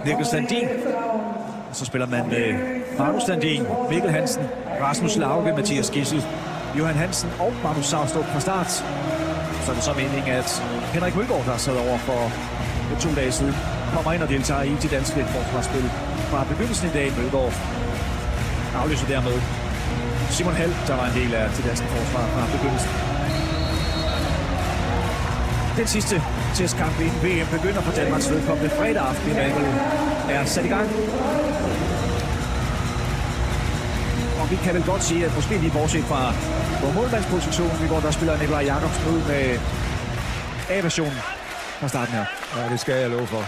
Niklas Landin. Så spiller man Magnus Landin, Mikkel Hansen, Rasmus Lauke, Mathias Gissel, Johan Hansen og Magnus Saustrup fra start. Så er det så meningen, at Henrik Mølgaard, der sad over for 2 dage siden, kommer ind og deltager i de danske forsvarsspil fra begyndelsen i dag. Mølgaard afløser dermed Simon Hall, der var en del af det danske forsvar fra begyndelsen. Den sidste testkamp inden VM begynder for Danmarks vedkommende fredag aften. Emanuel er sat i gang. Og vi kan vel godt sige, at måske lige bortset fra vores målmandsposition, hvor der spiller Nikolaj Jakobsen ud med A-versionen fra starten her. Ja, det skal jeg love for.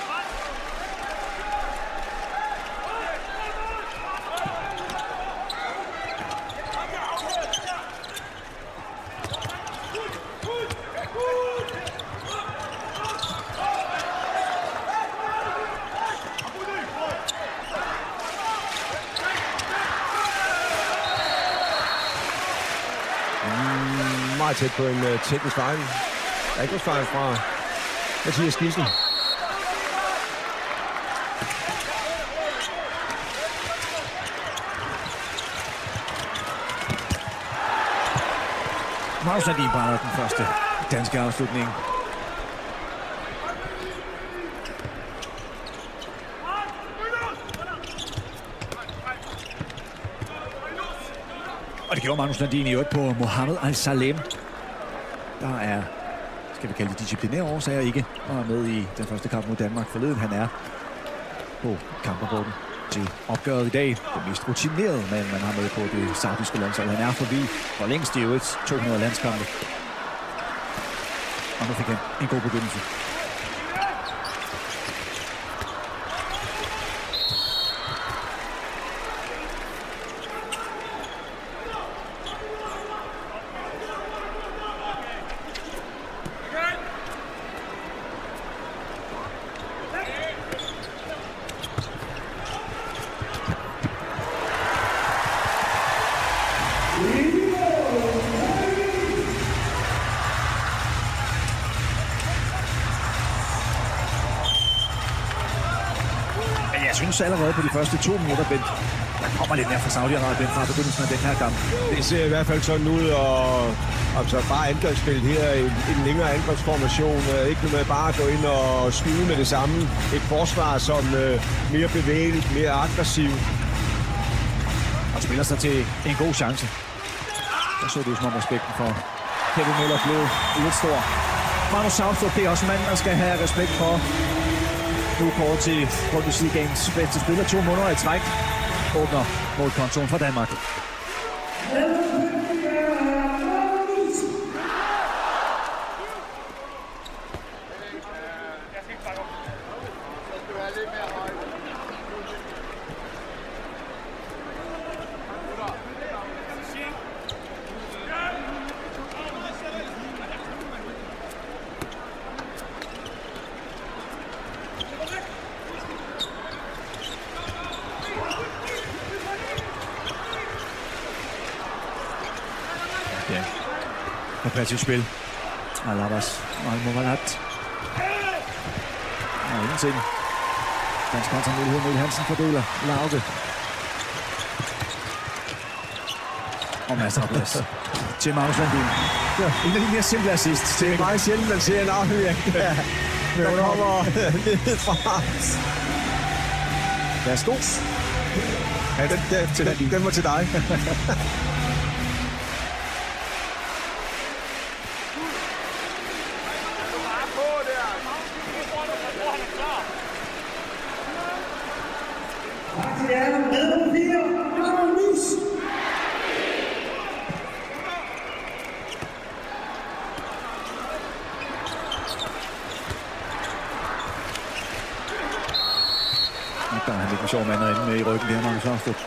Meget tæt på en teknisk fejl. Angrebsfejl fra Mathias Gissel. Magnus Landin brænder den første danske afslutning. Og det gjorde Magnus Landin i øvrigt på Mohamed Al-Salem. Der er, skal vi kalde det disciplinære årsager, ikke og er med i den første kamp mod Danmark forleden. Han er på kamprapporten til opgøret i dag. Den mest rutinerede mand, man har med på det saudiske landshold. Han er forbi for længst i øvrigt 200 landskampe. Og nu fik han en god begyndelse. Jeg synes allerede på de første 2 minutter, Bent, der kommer lidt mere fra Saudi-Arabien fra begyndelsen af den her kamp. Det ser i hvert fald sådan ud, og altså bare angrebsspillet her, en længere angrebsformation. Ikke med bare at gå ind og skyde med det samme. Et forsvar som mere bevægeligt, mere aggressivt. Og spiller sig til en god chance. Der så det jo som om respekten for Kevin Møller blev lidt stor. Magnus Saustrup, det er også mand, der skal have respekt for. Nu kort til Bundesligaens bedste spiller. 2 måneder i træk åbner målkontoen for Danmark. Ja, kompetitivt spil. Alabas, Al-Muwalat. Og ingenting. Dansk kontramulighed mod Hansen fordeler Lauke. Og masser af plads til Magnus Landin. Ja, en af de mere simple assist. Det er meget sjældent, man ser en afhøring. Ja. Der kommer lidt fra. Værsgo. Ja, den var til dig. Der er han lidt sjov mand inde med i ryggen her, Magnus Saustrup.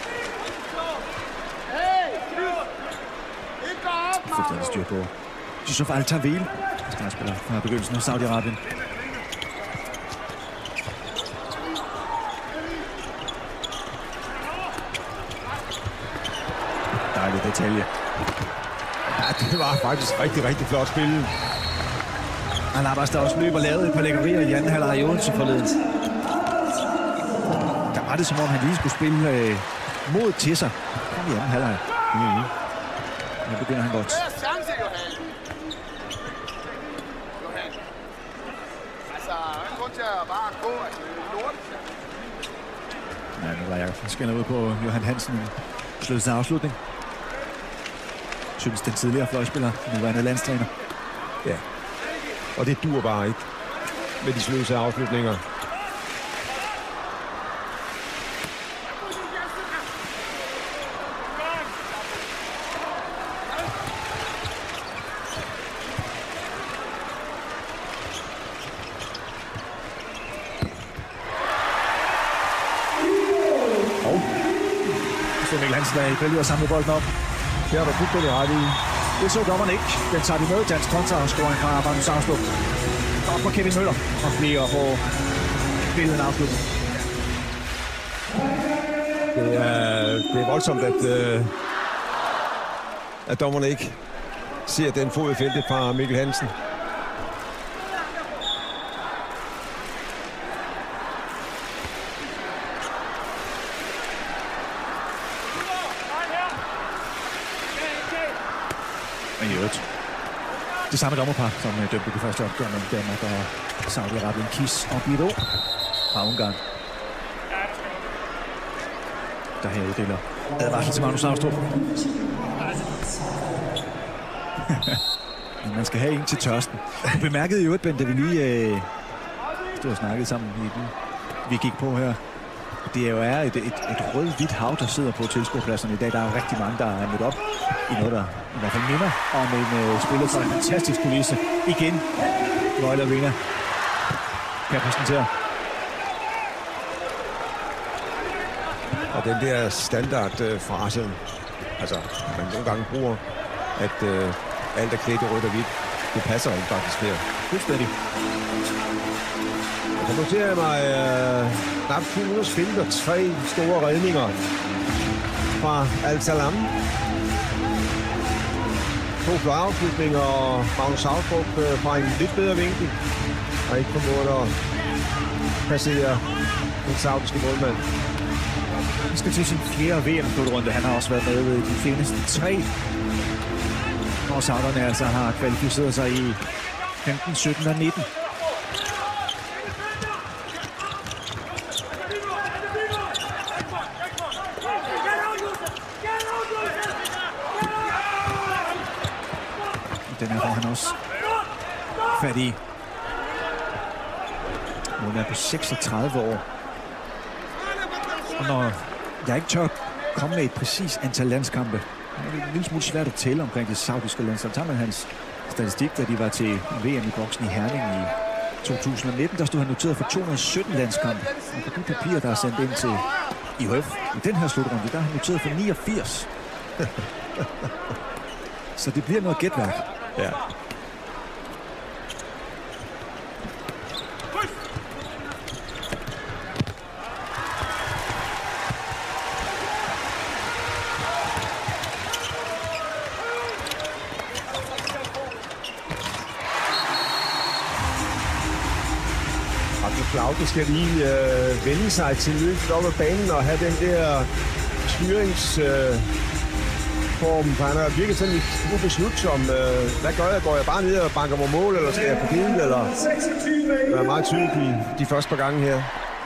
Fuldstændig styr på Yusuf Al-Tawil, startspiller fra begyndelsen af Saudi-Arabien. Dejlig detalje. Ja, det var faktisk rigtig flot spil. Alabas, der også løber lavet et par lækkerier i anden halvleg i Odense forleden. startede, som om han lige skulle spille mod til sig. Kom i anden halvleg. Nu begynder han godt. Ja, nu var Jakobsen skænder ud på Johan Hansen. Sluttede sin afslutning. Synes den tidligere fløjspiller, nuværende landstræner. Ja, og det duer bare ikke med de sløse afslutninger. Mikkel Hansen er i fælde og samle bolden op. Det har du fuldstændig ret i. Det så dommeren ikke. Den tager de med dansk kontra-scoring fra Magnus Saustrup. Op for Kevin Møller og flere på billedet afslutning. Det er voldsomt, at dommerne ikke ser den fod i feltet fra Mikkel Hansen. Det samme dommerpar, som dømte det første opgør mellem Danmark og Saudi-Arabien. Kis og Bido fra Ungarn. Der her uddeler advarsel til Magnus Saustrup. Man skal have en til tørsten. Du bemærkede jo, Ben, da vi lige stod og snakkede sammen i den, vi gik på her. Det er jo et rød-hvidt hav, der sidder på tilskuerpladserne i dag. Der er rigtig mange, der er mødt op i noget, der i hvert fald minder om en spiller fra en fantastisk kulisse. Igen, Royal Arena kan præsentere. Og den der standardfrase, altså man nogle gange bruger, at alt er klædt i rødt og hvidt, det passer ikke faktisk her. Fuldstændig. Så noterer jeg mig knap 200 spil og 3 store redninger fra Al-Salam. 2 fløjafslutninger og Magnus Saustrup fra en lidt bedre vinkel. Og ikke formået at passere den saudiske målmand. Han skal til sin fjerde VM-slutrunde. Han har også været med ved de seneste 3. Når sauderne altså har kvalificeret sig i 15, 17 og 19. Den her får han også fat i. Hun er på 36 år. Og når jeg ikke tør komme med et præcis antal landskampe, det er en lille smule svært at tælle omkring det saudiske landshold. Tager man hans statistik, da de var til VM i boksen i Herning i 2019, der stod han noteret for 217 landskampe. Og på de papirer, der er sendt ind til IHF i den her slutrunde, der er han noteret for 89. Så det bliver noget gætværk. Ja. Claude skal lige vende sig til løbet op ad banen og have den der styringsform. Han har virket sådan lidt ubeslutsom. Hvad gør jeg? Går jeg bare ned og banker på mål, eller skal jeg på billedet? Eller det er meget tydeligt de første par gange her.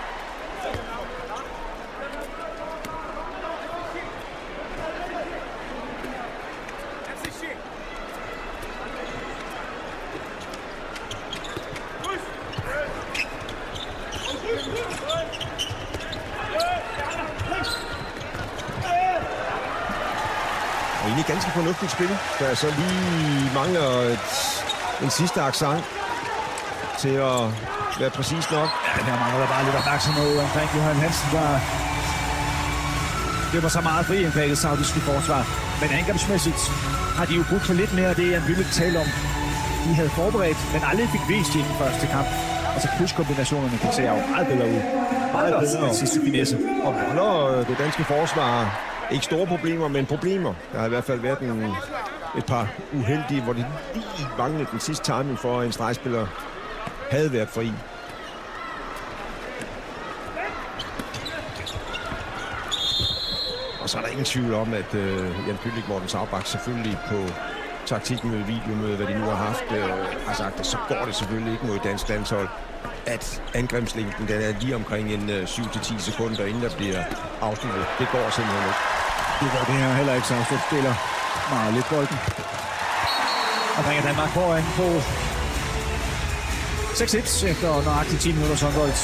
Ganske fornuftigt spil, der så lige mangler en sidste accent til at være præcis nok. Ja, her mangler der bare lidt opmærksomhed omkring Johan Hansen, der løber så meget fri indbag det saudiske forsvar. Men angrebsmæssigt har de jo brugt for lidt mere af det, Jan Byllik talte om. De havde forberedt, men aldrig fik vist i den første kamp. Altså pluskombinationerne kan se jo meget bedre ud. Meget bedre den sidste finesse. Og når det danske forsvar ikke store problemer, men problemer. Der har i hvert fald været et par uheldige, hvor det lige manglede den sidste timing for, at en stregspiller havde været fri. Og så er der ingen tvivl om, at Jan Pytlik, Morten Saubak selvfølgelig på taktikken med videomøde, hvad de nu har haft, har sagt, at så går det selvfølgelig ikke mod dansk landshold, at angrebslængden den er lige omkring en 7-10 sekunder, inden der bliver afsluttet. Det går simpelthen ikke. Det går det her heller ikke, så Saustrup spiller meget lidt bolden. Og bringer Danmark foran på 6-1 efter nøjagtigt 10 minutter håndbold.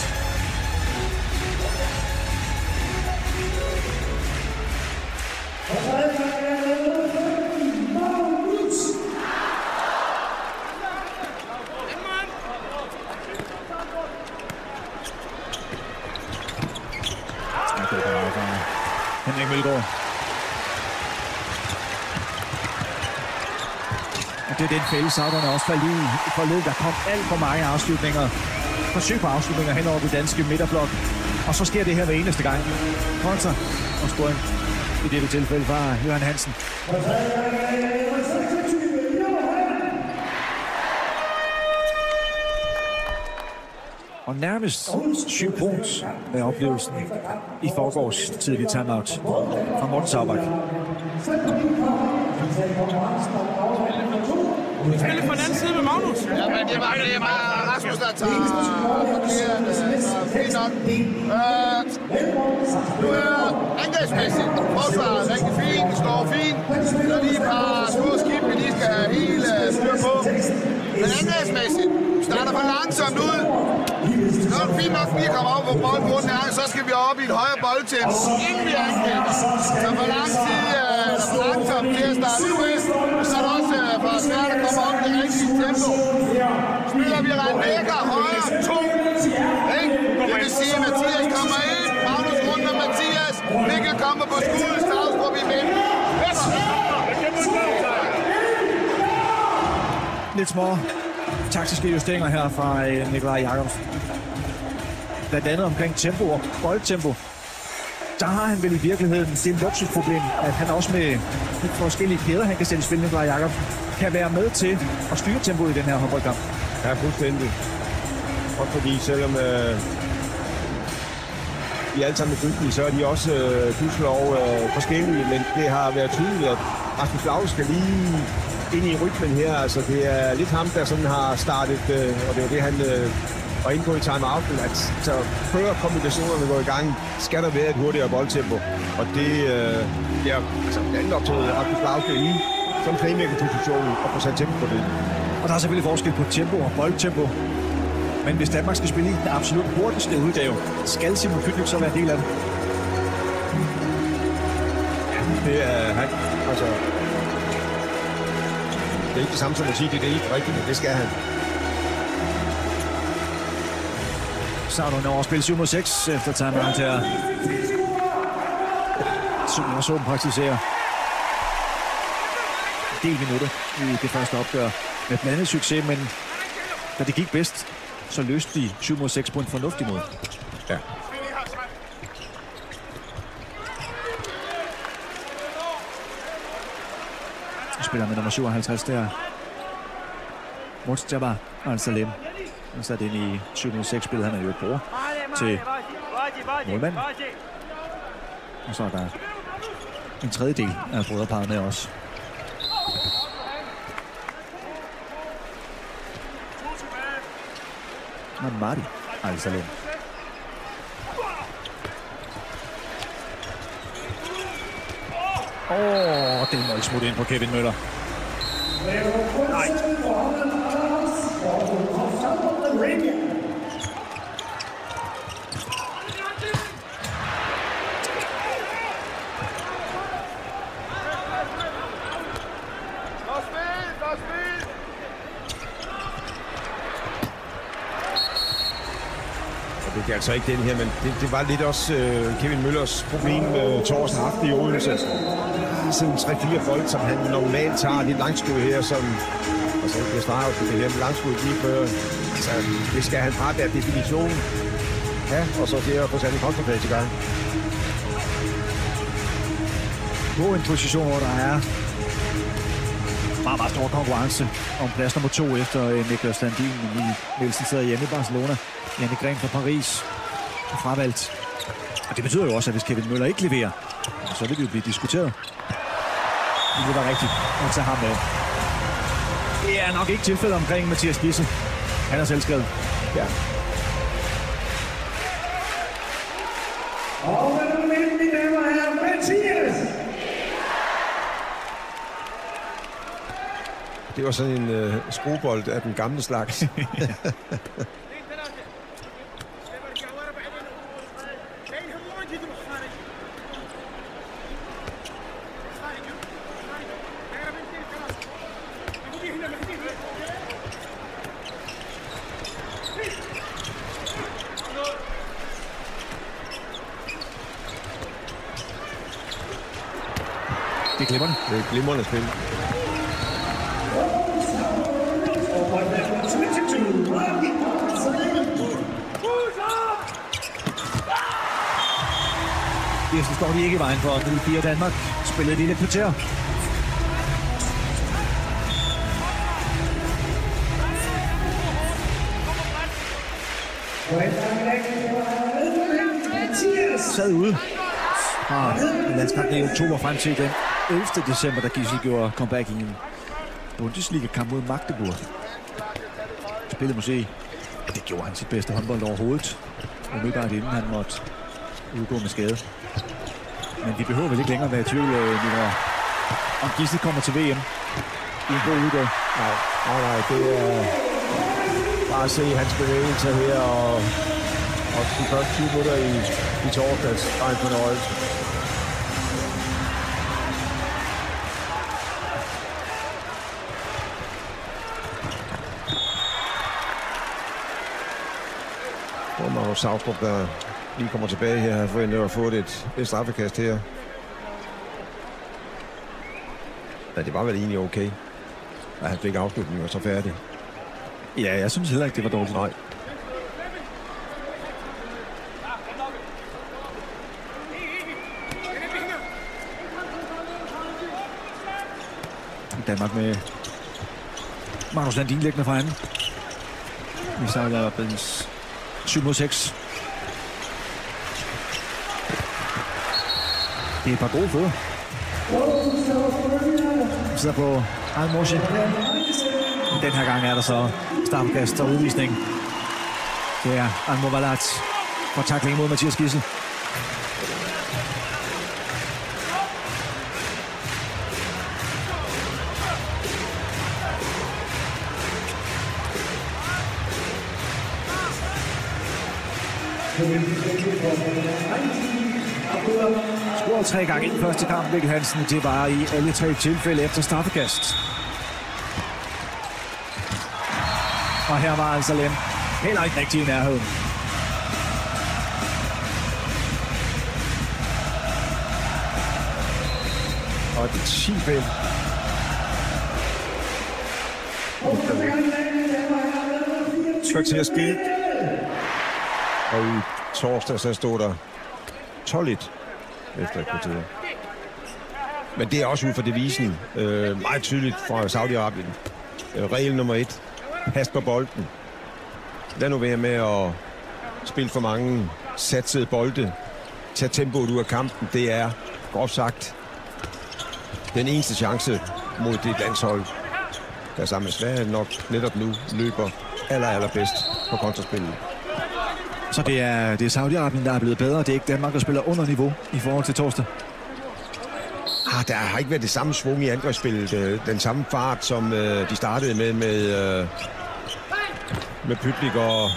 Henrik Mølgaard. Og det er den fælde, Sauderne også faldt i forled. Der kom alt for mange afslutninger. Forsøg på afslutninger hen over det danske midterblok. Og så sker det her hver eneste gang. Kontra og scoring i dette tilfælde fra Johan Hansen. Og nærmest synkront med oplevelsen i forgårs tidlig timeout fra Morten Saubak. Spille på den anden side med Magnus. Ja, men det er bare Rasmus, der tager fint nok. Nu er angrebsmæssigt. Forsvaret er rigtig fint. Det står fint. Der er lige et par små skib, vi lige skal have hele styr på. Men angrebsmæssigt starter for langsomt ud. Så er det fint nok, at vi kommer op på boldgrunden her, så skal vi op i et højere boldtempo, inden vi angriber. Så for lang tid for langsomt til at starte ud med, så er det også for svært at komme op i det rigtige tempo. Spiller vi Rein Becker højre, 2. Det vil sige, at Mathias kommer ind, Magnus rundt om Mathias, Mikkel kommer på skuddet, Saustrup i midten. Lidt små taktiske justeringer her fra Nikolaj Jakobsen. Blandt andet omkring tempo og boldtempo. Der har han vel i virkeligheden det luksusproblem, at han også med forskellige kæder, han kan sætte i spil, Nikolaj Jakobsen, kan være med til at styre tempoet i den her håndboldkamp. Ja, fuldstændig. Og fordi selvom de alle sammen er dygtige, så er de også gudskelov forskellige, men det har været tydeligt, at Rasmus Lauge skal lige ind i rytmen her. Altså, det er lidt ham, der sådan har startet, og det er det, han var inde på i timeouten, at så før kombinationerne går i gang, skal der være et hurtigere boldtempo. Og det er andet op til Rasmus Lauge i som playmaker-positionen og få sat tempo på det. Og der er selvfølgelig forskel på tempo og boldtempo. Men hvis Danmark skal spille i den absolut hurtigste udgave, skal Simon Pytlik så være en del af det? Ja, det er han. Altså, det er ikke det samme som at sige, det er ikke rigtigt, men det skal han. Så er der over at spille 7 mod 6 efter timeout her. Super praktiserer en del minutter i det første opgør med blandet succes, men da det gik bedst, så løste de 7 mod 6 på en fornuftig måde. Ja. Spiller med nummer 57 der. Murtaza Al-Salem. Han sat ind i 7 mod 6 spillet. Han er jo et bror til målmanden. Og så er der en tredjedel af brødreparret med også. Marti Al-Salem. Det må ikke smutte ind på Kevin Møller. Nej. Det er altså ikke den her, men det var lidt også Kevin Møllers problem torsdag aften i Odense. Sådan 3-4 folk, som han normalt tager lidt langskud her, som altså det svarer jo til det her langskud lige før. Altså, det skal han bare være definition. Ja, og så det at få sat en kontrafase i gang. På en position, hvor der er meget stor konkurrence om plads nummer 2 efter Niklas Landin i Nielsen sidder hjemme i Barcelona. Janne Gren fra Paris fravalgt Og det betyder jo også, at hvis Kevin Møller ikke leverer, så vil det jo blive diskuteret. Det vil være rigtigt at tage ham med. Det er nok ikke tilfældet omkring Mathias Gissel. Han er selvskrevet. Ja. Og mine damer og herrer, Mathias! Det var sådan en skruebold af den gamle slags. Det er glimrende. Det er glimrende spil. Kirsten står de ikke i vejen for at 0-4 Danmark. Spillet et lille kvarter. Sad ude fra landskampen i oktober frem til den 11. december, da Gissel gjorde comeback i en Bundesliga-kamp mod Magdeburg. Spillede måske, ja, det gjorde han sit bedste håndbold overhovedet. Umiddelbart inden han måtte udgå med skade. Men vi behøver vel ikke længere være i tvivl, om Gissel kommer til VM i en god udgave. Nej, det er bare at se hans bevægelser her, og de første 20 minutter i torsdags var en fornøjelse. Og Magnus Saustrup, der lige kommer tilbage her, har forventet at få et straffekast her. Ja, det var vel egentlig okay, at han fik afslutningen og så færdig. Ja, jeg synes heller ikke, det var dårligt. Nej. Danmark med Magnus Landin liggende fra anden. Vi sejler Bens 7-6. Det er et par gode fødder. Vi sidder på Al-Morsi. Den her gang er der så straffekast og udvisning. Det er Al-Movalat for tackling mod Mathias Gissel. Scoret 3 gange i den første kamp, Mikkel Hansen. Det var i alle 3 tilfælde efter straffekast. Og her var altså Lem heller ikke rigtig i nærheden. Og det er 10-5. Skal til at ske. Og i torsdag så stod der 12-1 efter et kvarter. Men det er også ud fra devisen. Meget tydeligt fra Saudi-Arabien. Regel nummer 1. Pas på bolden. Lad nu være med at spille for mange satsede bolde. Tag tempoet ud af kampen. Det er, groft sagt, den eneste chance mod det landshold, der sammen med Sverige nok netop nu løber allerbedst på kontraspillet. Så det er Saudi-Arabien, der er blevet bedre. Det er ikke Danmark, der spiller under niveau i forhold til torsdag. Der har ikke været det samme svung i angrebsspillet. Den samme fart, som de startede med Pytlik og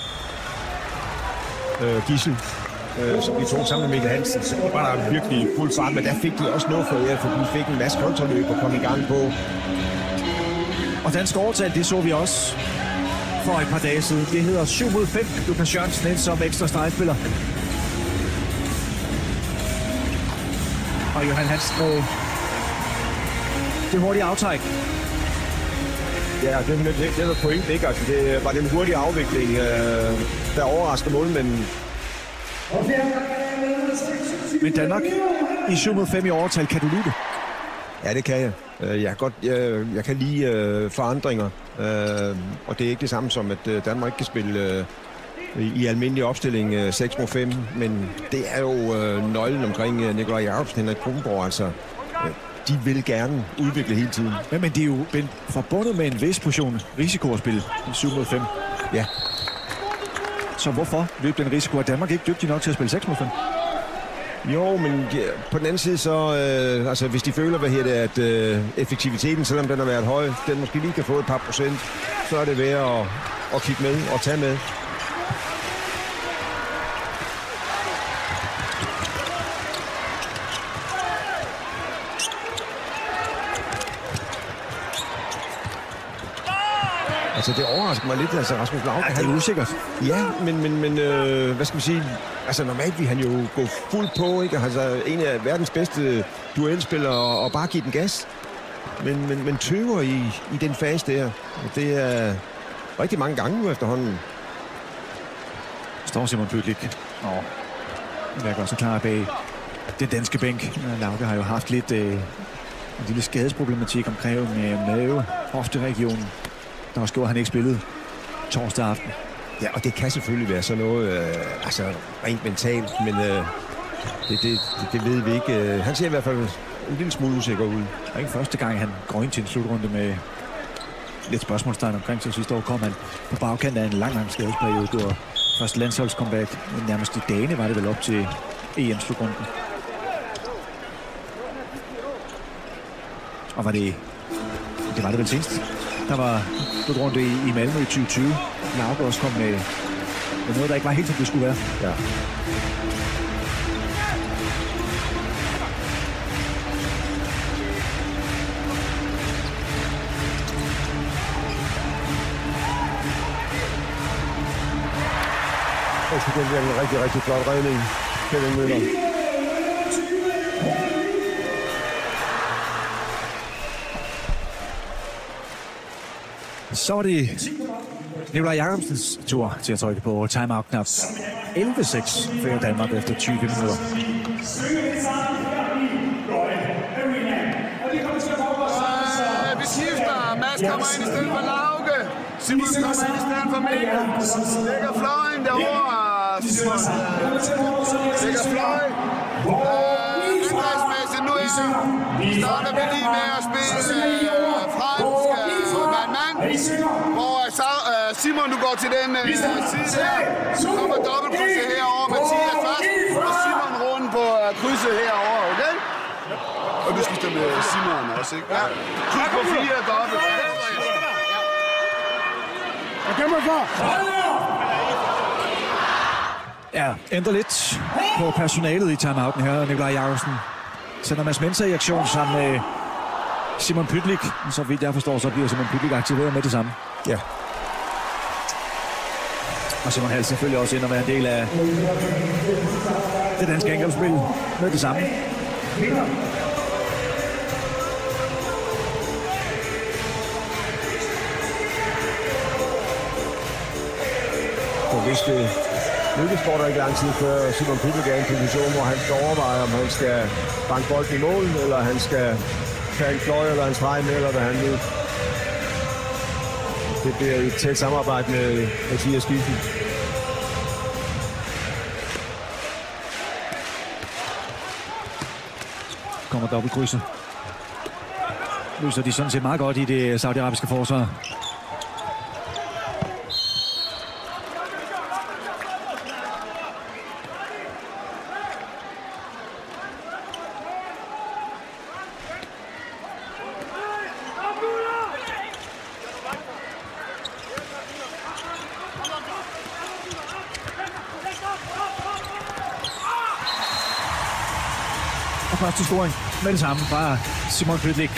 Gissel, som de tog sammen med Mikkel Hansen. Så det var der virkelig fuld fart, men der fik de også noget for jer, for de fik en masse kontraløb og kom i gang på. Og dansk overtal, det så vi også for et par dage siden. Det hedder 7-5. Lukas Jørgensen ind som ekstra stregspiller. Og Johan Hansen med det hurtige aftræk. Ja, det var point, ikke? Altså, det var den hurtige afvikling, der overraskede målmanden. Men Danmark i 7-5 i overtal, kan du lide det? Ja, det kan jeg. Jeg kan lide forandringer, og det er ikke det samme som, at Danmark ikke kan spille i almindelig opstilling 6 mod 5, men det er jo nøglen omkring Nikolaj Jacobsen og Henrik Kronborg, altså. De vil gerne udvikle hele tiden. Ja, men det er jo forbundet med en vis portion risiko at spille 7 mod 5. Ja. Så hvorfor løb den risiko? Er Danmark ikke dygtig nok til at spille 6 mod 5? Jo, men på den anden side så, altså hvis de føler, at effektiviteten, selvom den har været høj, den måske lige kan få et par procent, så er det værd at kigge med og tage med. Altså, det overrasker mig lidt, altså Rasmus Lauke. Ja, det er usikkert. Ja, men hvad skal man sige? Altså, normalt vil han jo gå fuldt på, ikke? Altså, en af verdens bedste duelspillere og bare give den gas. Men tøver i den fase der. Det er rigtig mange gange nu efterhånden. Står Simon Pytlik. Jeg går så klar bag den danske bænk. Lauke har jo haft lidt en lille skadesproblematik omkring mave, hofteregionen. Der også gjorde, han ikke spillede torsdag aften. Ja, og det kan selvfølgelig være sådan noget, altså rent mentalt, men det ved vi ikke. Han ser i hvert fald en lille smule usikker ud. Det er ikke første gang, han går ind til en slutrunde med lidt spørgsmålstegn omkring sig. Sidste år kom han på bagkant af en lang skadesperiode. Det var første landsholdscomeback, men nærmest i dagene var det vel op til EM-slutrunden. Og var det var det vel senest. Der var slutrunde i Malmø i 2020. Lauke også kom med noget, der ikke var helt, som det skulle være. Ja. Jeg synes, det er en rigtig, rigtig flot redning. Kevin Møller. Så var det Nikolaj Jacobsens tur til at trykke på timeout-knap. 11-6 fører Danmark efter 20 minutter. Vi skifter. Mads kommer ind i stedet for Lauke. Simon kommer ind i stedet for Mikkel. Lægger fløjen derovre. Simon lægger fløj. Angrebsmæssigt nu starter vi lige med at spille fransk mand, hvor Simon, du går til den side der. Så kommer dobbeltkrydset herover, Mathias først, og Simon rundt på krydset herover, okay? Og du skifter med Simon også, ikke? Ja. Kryds på 4 dobbelt. Jeg kæmper for! Ja, ændrer lidt på personalet i timeouten her. Nikolaj Jacobsen sender Mads Mensah i aktion sammen med Simon Pytlik. Så vidt jeg forstår, så bliver Simon Pytlik aktiveret med det samme. Ja. Og Simon Hals selvfølgelig også ind og være en del af det danske angrebsspil med det samme. Og hvis det lykkes, går der ikke lang tid før Simon Pytlik er i en position, hvor han skal overveje, om han skal banke bolden i mål, eller han skal tage en fløj eller en streg med, eller hvad han vil. Det bliver et tæt samarbejde med Mathias Gießen. Kommer dobbeltkrydset. Løser de sådan set meget godt i det saudiarabiske forsvar. Første scoring med det samme fra Simon Pytlik.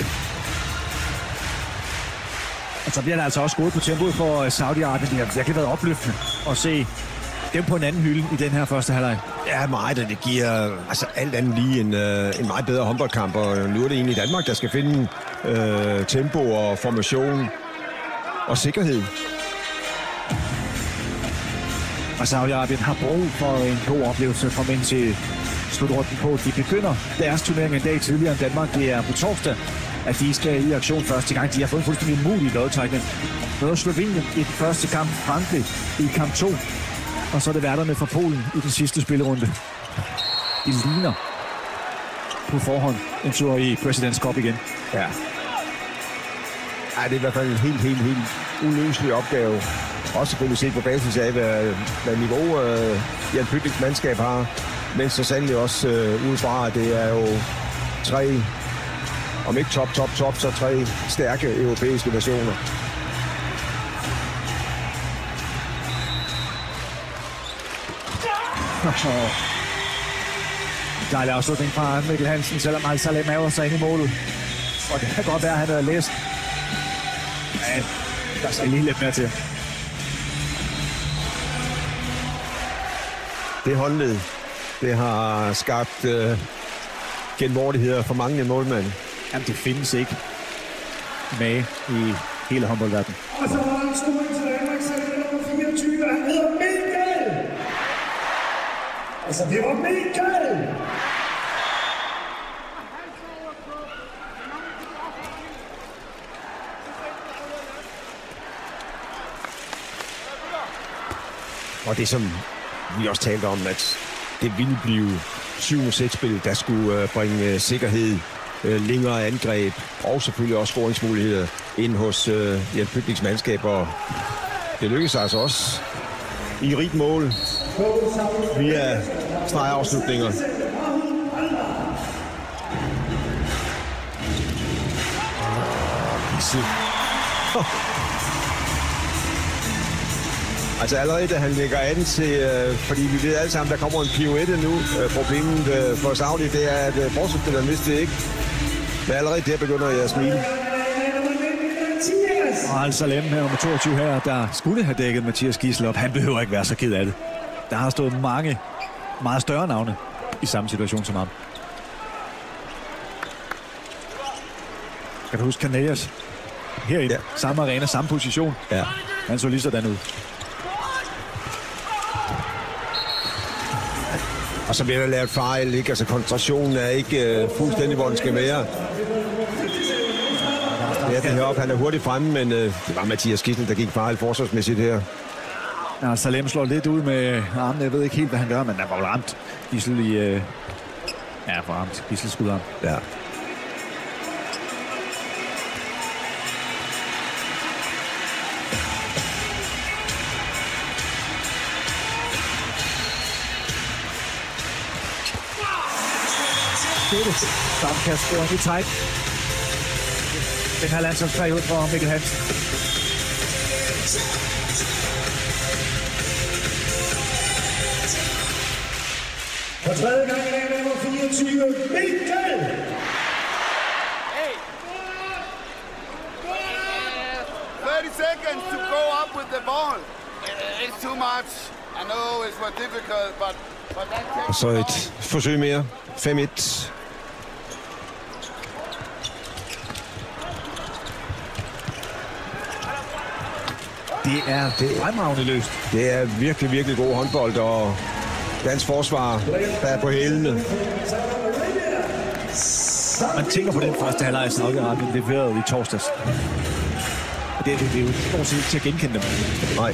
Og så bliver der altså også gået på tempoet for Saudi-Arabien. Det har virkelig været opløftende at se dem på en anden hylde i den her første halvleg. Ja, meget, og det giver altså alt andet lige en meget bedre håndboldkamp, og nu er det egentlig Danmark, der skal finde tempo og formation og sikkerhed. Og Saudi-Arabien har brug for en god oplevelse at komme ind til slutrunden på. De begynder deres turnering en dag tidligere end Danmark. Det er på torsdag, at de skal i aktion første gang. De har fået en fuldstændig umulig lodtrækning. Møder Slovenien i den første kamp, Frankrig i kamp 2. Og så er det værterne fra Polen i den sidste spillerunde. De ligner på forhånd en tur i President's Cup igen. Ja. Ja, det er i hvert fald en helt uløselig opgave. Også selvfølgelig set på basis af, hvad niveau Jan Pytlings mandskab har. Men så sandelig også udefra, at det er jo 3, om ikke top, så 3 stærke europæiske nationer. Dejlig afslutning fra Mikkel Hansen, selvom Al-Salem er sig ind i målet. Og det kan godt være, at han havde læst. Men der skal lige lidt mere til. Det håndled, det har skabt genvordigheder for mange målmænd. Jamen, det findes ikke med i hele håndboldverdenen. Og så var en scoring til Danmark, så det nummer 24, han hedder Mikkel! Altså, det var Mikkel! Og det som vi også talte om, at det ville blive 7. sætspil, der skulle bringe sikkerhed, længere angreb og selvfølgelig også scoringsmuligheder ind hos Jan Pytlings mandskab. Og det lykkedes altså også i rigt mål via stregafslutninger. Altså allerede da han lægger an til, fordi vi ved alle sammen, der kommer en pirouette nu. Problemet for Saudi, det er, at forsvarsspilleren vidste det ikke. Men allerede der begynder jeg at smile. Og Al-Salem her nummer 22 her, der skulle have dækket Mathias Gidsel op. Han behøver ikke være så ked af det. Der har stået mange meget større navne i samme situation som ham. Kan du huske Canellas? Herinde, ja. Samme arena, samme position. Ja. Han så lige sådan ud. Og så bliver der lavet fejl, ikke? Altså koncentrationen er ikke fuldstændig, hvor den skal være. Ja, det heroppe, han er hurtigt fremme, men det var Mathias Gidsel, der gik fejl forsvarsmæssigt her. Ja, Salem slår lidt ud med armene. Jeg ved ikke helt, hvad han gør, men der var ramt Gidsel i... Ja, for ramt. Gidsel skud ham. Ja. Samkast scoring i træk. Den her landsholdsperiode for Mikkel Hansen. For tredje gang i dag, nummer 24, Mikkel! Hey! 30 seconds to go up with the ball. It's too much. I know it's more difficult, but that Og så et forsøg mere. 5-1. Det er fremragende løst. Det er virkelig god håndbold, og dansk forsvar, der er på hælene. Man tænker på den første halvleg, at Saudi-Arabien leverede i torsdags. Det er jo stort set ikke til at genkende dem. Nej.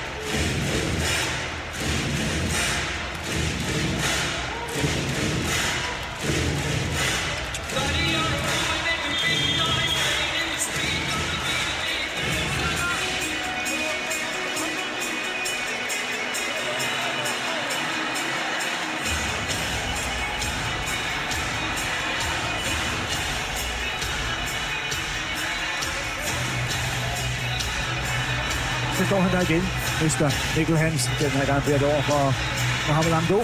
Så står han der igen, Mr. Mikkel Hansen. Den her gang bliver det over for Mohamed Amdo.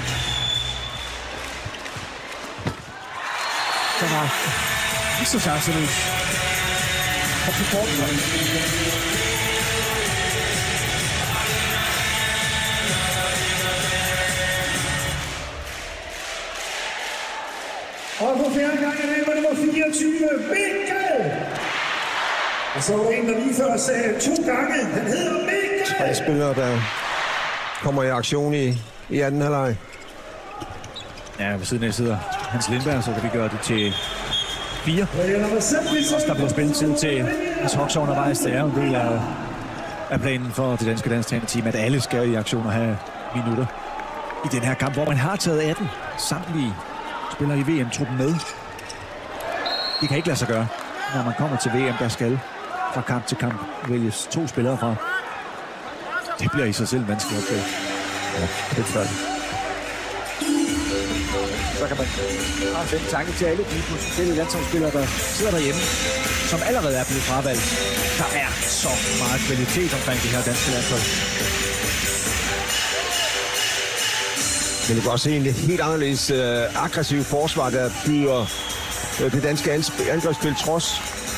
Som har ikke så chanceløs. Og på korten. Og på fjerde gang i dag var nummer 24, Mikkel! Og så var der en, der lige før sagde 2 gange, han hedder Mikkel! 3 spillere, der kommer i aktion i anden halvleg. Ja, ved siden af sidder Hans Lindberg, så kan vi gøre det til 4. Også der bliver spilletid til Hans Hoxha undervejs. Det er jo en del er planen for det danske landstrænerteam, at alle skal i aktioner have minutter i den her kamp, hvor man har taget 18 samtlige spillere i VM-truppen med. Det kan ikke lade sig gøre, når man kommer til VM, der skal fra kamp til kamp vælges 2 spillere fra. Det bliver i sig selv vanskeligt opgave. Ja, det er det. Så kan man have en tanke til alle de potentielle landsholdsspillere, der sidder derhjemme, som allerede er blevet fravalgt. Der er så meget kvalitet omkring det her danske landshold. Men det kan også se en helt anderledes aggressiv forsvar, der byder det danske angrebsspil trods.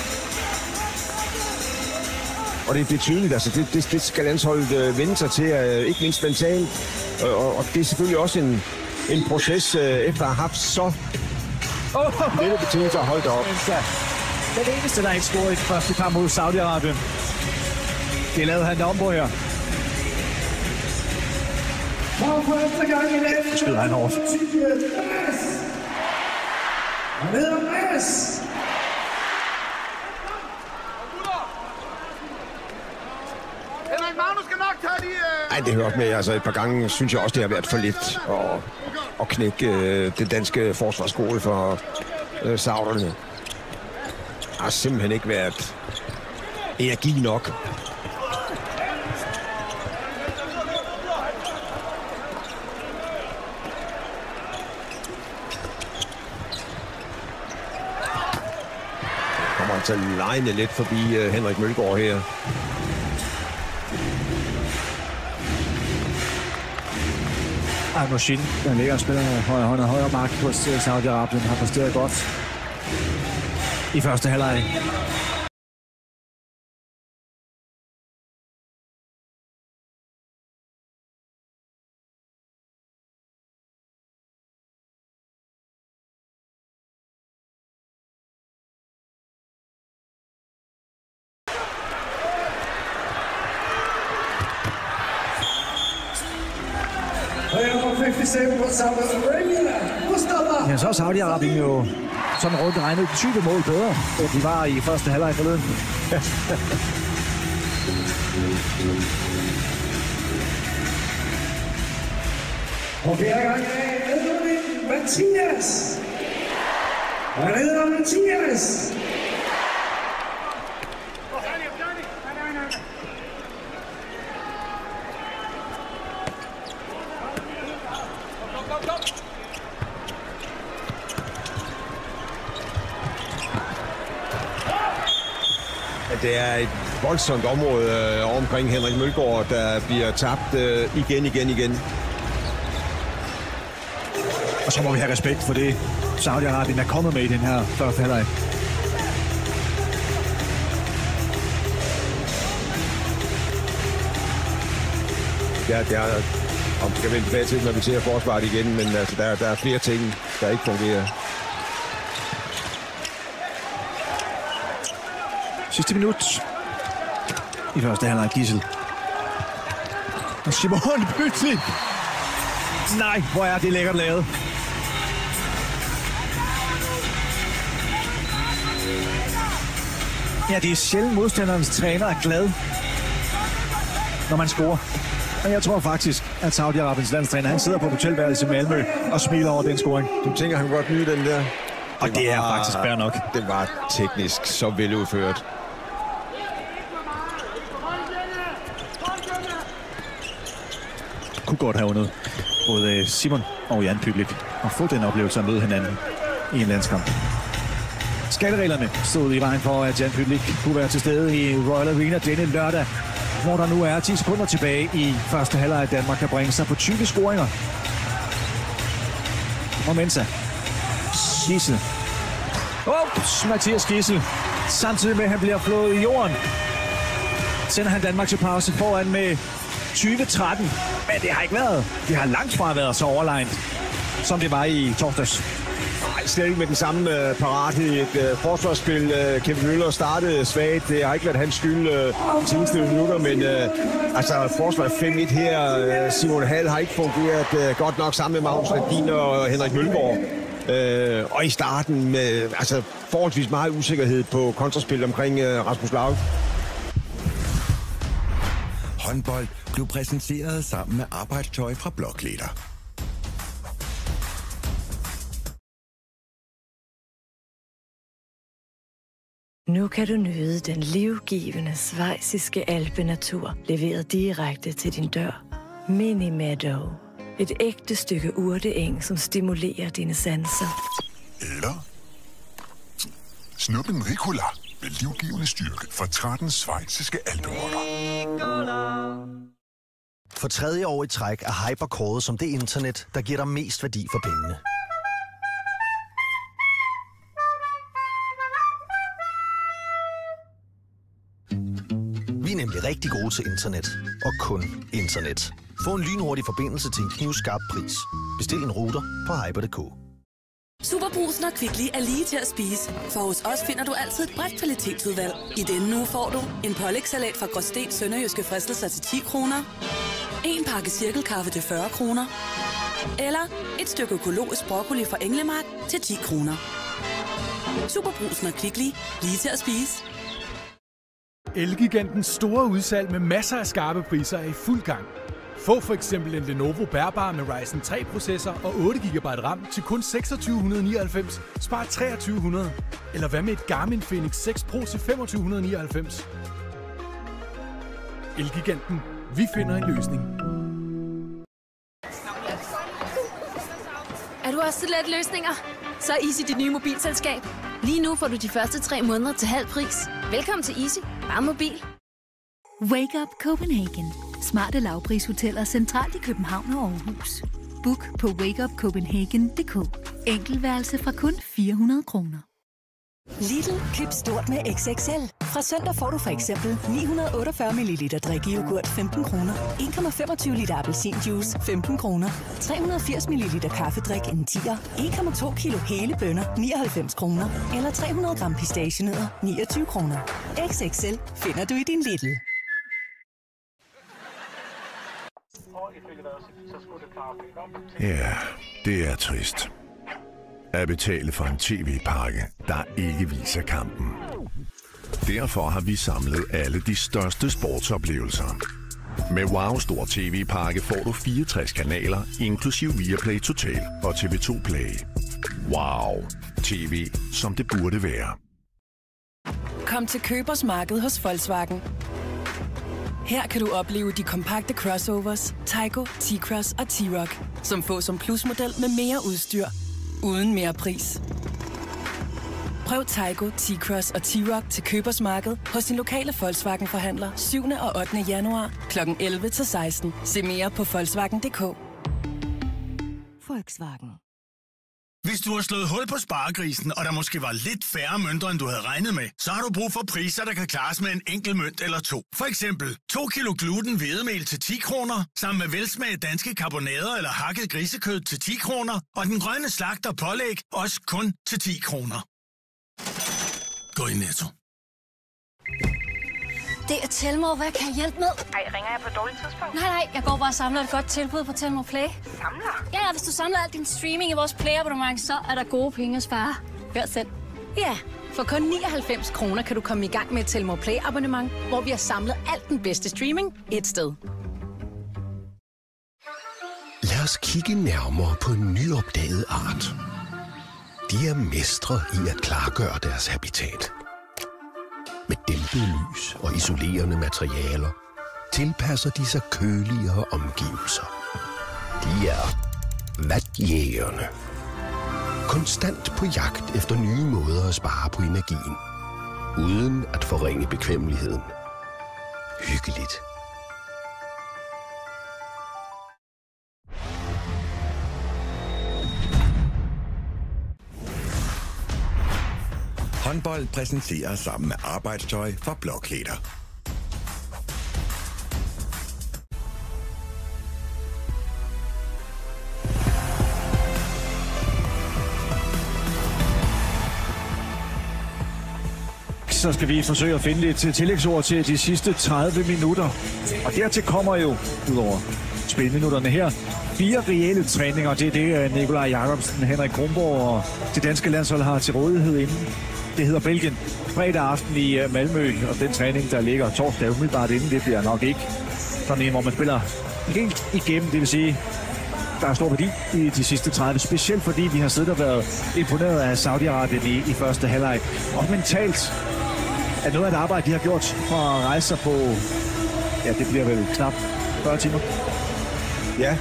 Og det er tydeligt, altså det skal landsholdet vende sig til, ikke mindst mentalt. Og det er selvfølgelig også en proces, efter at have haft så lille betingelser at holde det op. Den eneste, der ikke scorede i første kamp mod Saudi-Arabien. Det lavede han der om på her. Nu skyder han hårdt. Ej, det hører med. Altså et par gange synes jeg også, det har været for lidt at knække det danske forsvarsskole for sauderne. Har simpelthen ikke været energi nok. Kommer han til at lejne lidt forbi Henrik Mølgaard her. Moshin, der ligger og spiller højre hånd og højre mark på Saudi-Arabien, har præsteret godt i første halvleg. Ja, så er Saudi-Arabien jo sådan rundt regnet 20 mål bedre, end de var i første halvleg forleden. Og hver gang er Mathias. Han hedder Mathias. Det er et voldsomt område omkring Henrik Mølgaard, der bliver tabt igen. Og så må vi have respekt for det, Saudi-Arabien er kommet med i den her første halvleg. Ja, det er, og vi skal vende tilbage til, når vi ser forsvaret igen, men altså, der er flere ting, der ikke fungerer. Sidste minut i første halvleg. Gissel. Og Simon Pytlik. Nej, hvor er det lækkert lavet. Ja, det er sjældent modstanderens træner er glad, når man scorer. Men jeg tror faktisk, at Saudi-Arabiens landstræner, han sidder på hotelværelset i Malmø og smiler over den scoring. Du tænker, han godt nyde den der? Og det er faktisk fair nok. Det var teknisk så veludført. Kunne godt have vundet både Simon og Jan Pytlik og få den oplevelse at møde hinanden i en landskamp. Skattereglerne stod i vejen for, at Jan Pytlik kunne være til stede i Royal Arena denne lørdag, hvor der nu er 10 sekunder tilbage i første halvleg, at Danmark kan bringe sig på 20 scoringer. Og Mensa. Gissel. Mathias Gissel. Samtidig med, at han bliver flået i jorden, sender han Danmark til pause foran med 20-13. Men det har ikke været. Det har langt fra været så overlegnet, som det var i torsdags. Nej, slet ikke med den samme parathed i et forsvarsspil. Kevin Møller startede svagt. Det har ikke været hans skyld de seneste minutter, men altså forsvaret 5-1 her. Simon Hall har ikke fungeret godt nok sammen med Magnus Landin og Henrik Mølgaard. Og i starten med altså forholdsvis meget usikkerhed på kontraspil omkring Rasmus Lauge. Håndbold blev præsenteret sammen med arbejdstøj fra Blåkleder. Nu kan du nyde den livgivende schweiziske alpenatur, leveret direkte til din dør. Mini Meadow. Et ægte stykke urteeng, som stimulerer dine sanser. Eller snup en Ricola med livgivende styrke fra 13 schweiziske alperotter. For tredje år i træk er Hyper kåret som det internet, der giver dig mest værdi for pengene. Vi er nemlig rigtig gode til internet. Og kun internet. Få en lynhurtig forbindelse til en knivskarp pris. Bestil en router på hyper.dk. Superbrugsen og Kvickly er lige til at spise. For hos os finder du altid et bredt kvalitetsudvalg. I denne uge får du en pålægssalat fra Gråsten Sønderjyske Fristelser til 10 kroner. En pakke cirkelkaffe til 40 kroner. Eller et stykke økologisk broccoli fra Englemark til 10 kroner. Superbrugsen og Kvickly, lige til at spise. Elgigantens store udsalg med masser af skarpe priser er i fuld gang. Få for eksempel en Lenovo bærbar med Ryzen 3-processor og 8 GB RAM til kun 2699, spar 2300. Eller hvad med et Garmin Fenix 6 Pro til 2599? Elgiganten. Vi finder en løsning. Er du også til let løsninger? Så er Easy dit nye mobilselskab. Lige nu får du de første 3 måneder til halv pris. Velkommen til Easy. Bare mobil. Wake Up Copenhagen. Smarte lavprishoteller centralt i København og Aarhus. Book på wakeupcopenhagen.dk. Enkeltværelse fra kun 400 kroner. Lidl, køb stort med XXL. Fra søndag får du for eksempel 948 ml drikkejoghurt 15 kroner, 1,25 liter appelsinjuice 15 kroner, 380 ml kaffedrik en 10'er, 1,2 kilo hele bønner 99 kroner, eller 300 gram pistachienødder 29 kroner. XXL finder du i din Lidl. Ja, det er trist. At betale for en tv-pakke, der ikke viser kampen. Derfor har vi samlet alle de største sportsoplevelser. Med Wow Stor TV-pakke får du 64 kanaler, inklusiv Viaplay Total og TV2 Play. Wow. TV, som det burde være. Kom til Købers Marked hos Volkswagen. Her kan du opleve de kompakte crossovers, Taigo, T-Cross og T-Roc, som fås som plusmodel med mere udstyr, uden mere pris. Prøv Taigo, T-Cross og T-Roc til Købers Marked hos din lokale Volkswagen-forhandler 7. og 8. januar kl. 11-16. Se mere på Volkswagen.dk. Volkswagen. Hvis du har slået hul på sparegrisen, og der måske var lidt færre mønter, end du havde regnet med, så har du brug for priser, der kan klares med en enkelt mønt eller to. For eksempel 2 kilo gluten hvedemel til 10 kroner, sammen med velsmagende danske karbonader eller hakket grisekød til 10 kroner, og den grønne slagter pålæg også kun til 10 kroner. Gå i Netto. Det er Telmore. Hvad kan jeg hjælpe med? Ej, ringer jeg på et dårligt tidspunkt? Nej, jeg går bare og samler et godt tilbud på Telmore Play. Samler? Ja, hvis du samler al din streaming i vores Play-abonnement, så er der gode penge at spare. Hør selv. Ja, for kun 99 kroner kan du komme i gang med et Telmore Play-abonnement, hvor vi har samlet alt den bedste streaming et sted. Lad os kigge nærmere på en nyopdaget art. De er mestre i at klargøre deres habitat. Med dæmpet lys og isolerende materialer tilpasser de sig køligere omgivelser. De er vatjægerne. Konstant på jagt efter nye måder at spare på energien. Uden at forringe bekvemmeligheden. Hyggeligt. Håndbold præsenterer sammen med arbejdstøj fra Blåkleder. Så skal vi forsøge at finde lidt tillægsord til de sidste 30 minutter. Og dertil kommer jo, udover spilminutterne her, 4 reelle træninger. Det er det, Nikolaj Jakobsen, Henrik Kronborg og det danske landshold har til rådighed inden. Det hedder Belgien. Fredag aften i Malmø, og den træning, der ligger torsdag umiddelbart inden, det bliver nok ikke Sådan en, hvor man spiller helt igennem, det vil sige, der er stor værdi i de sidste 30, specielt fordi vi har siddet og været imponeret af Saudi-Arabien i første halvleg. Og mentalt er noget af det arbejde, de har gjort for at rejse sig på, ja, det bliver vel knap 40 timer. Ja,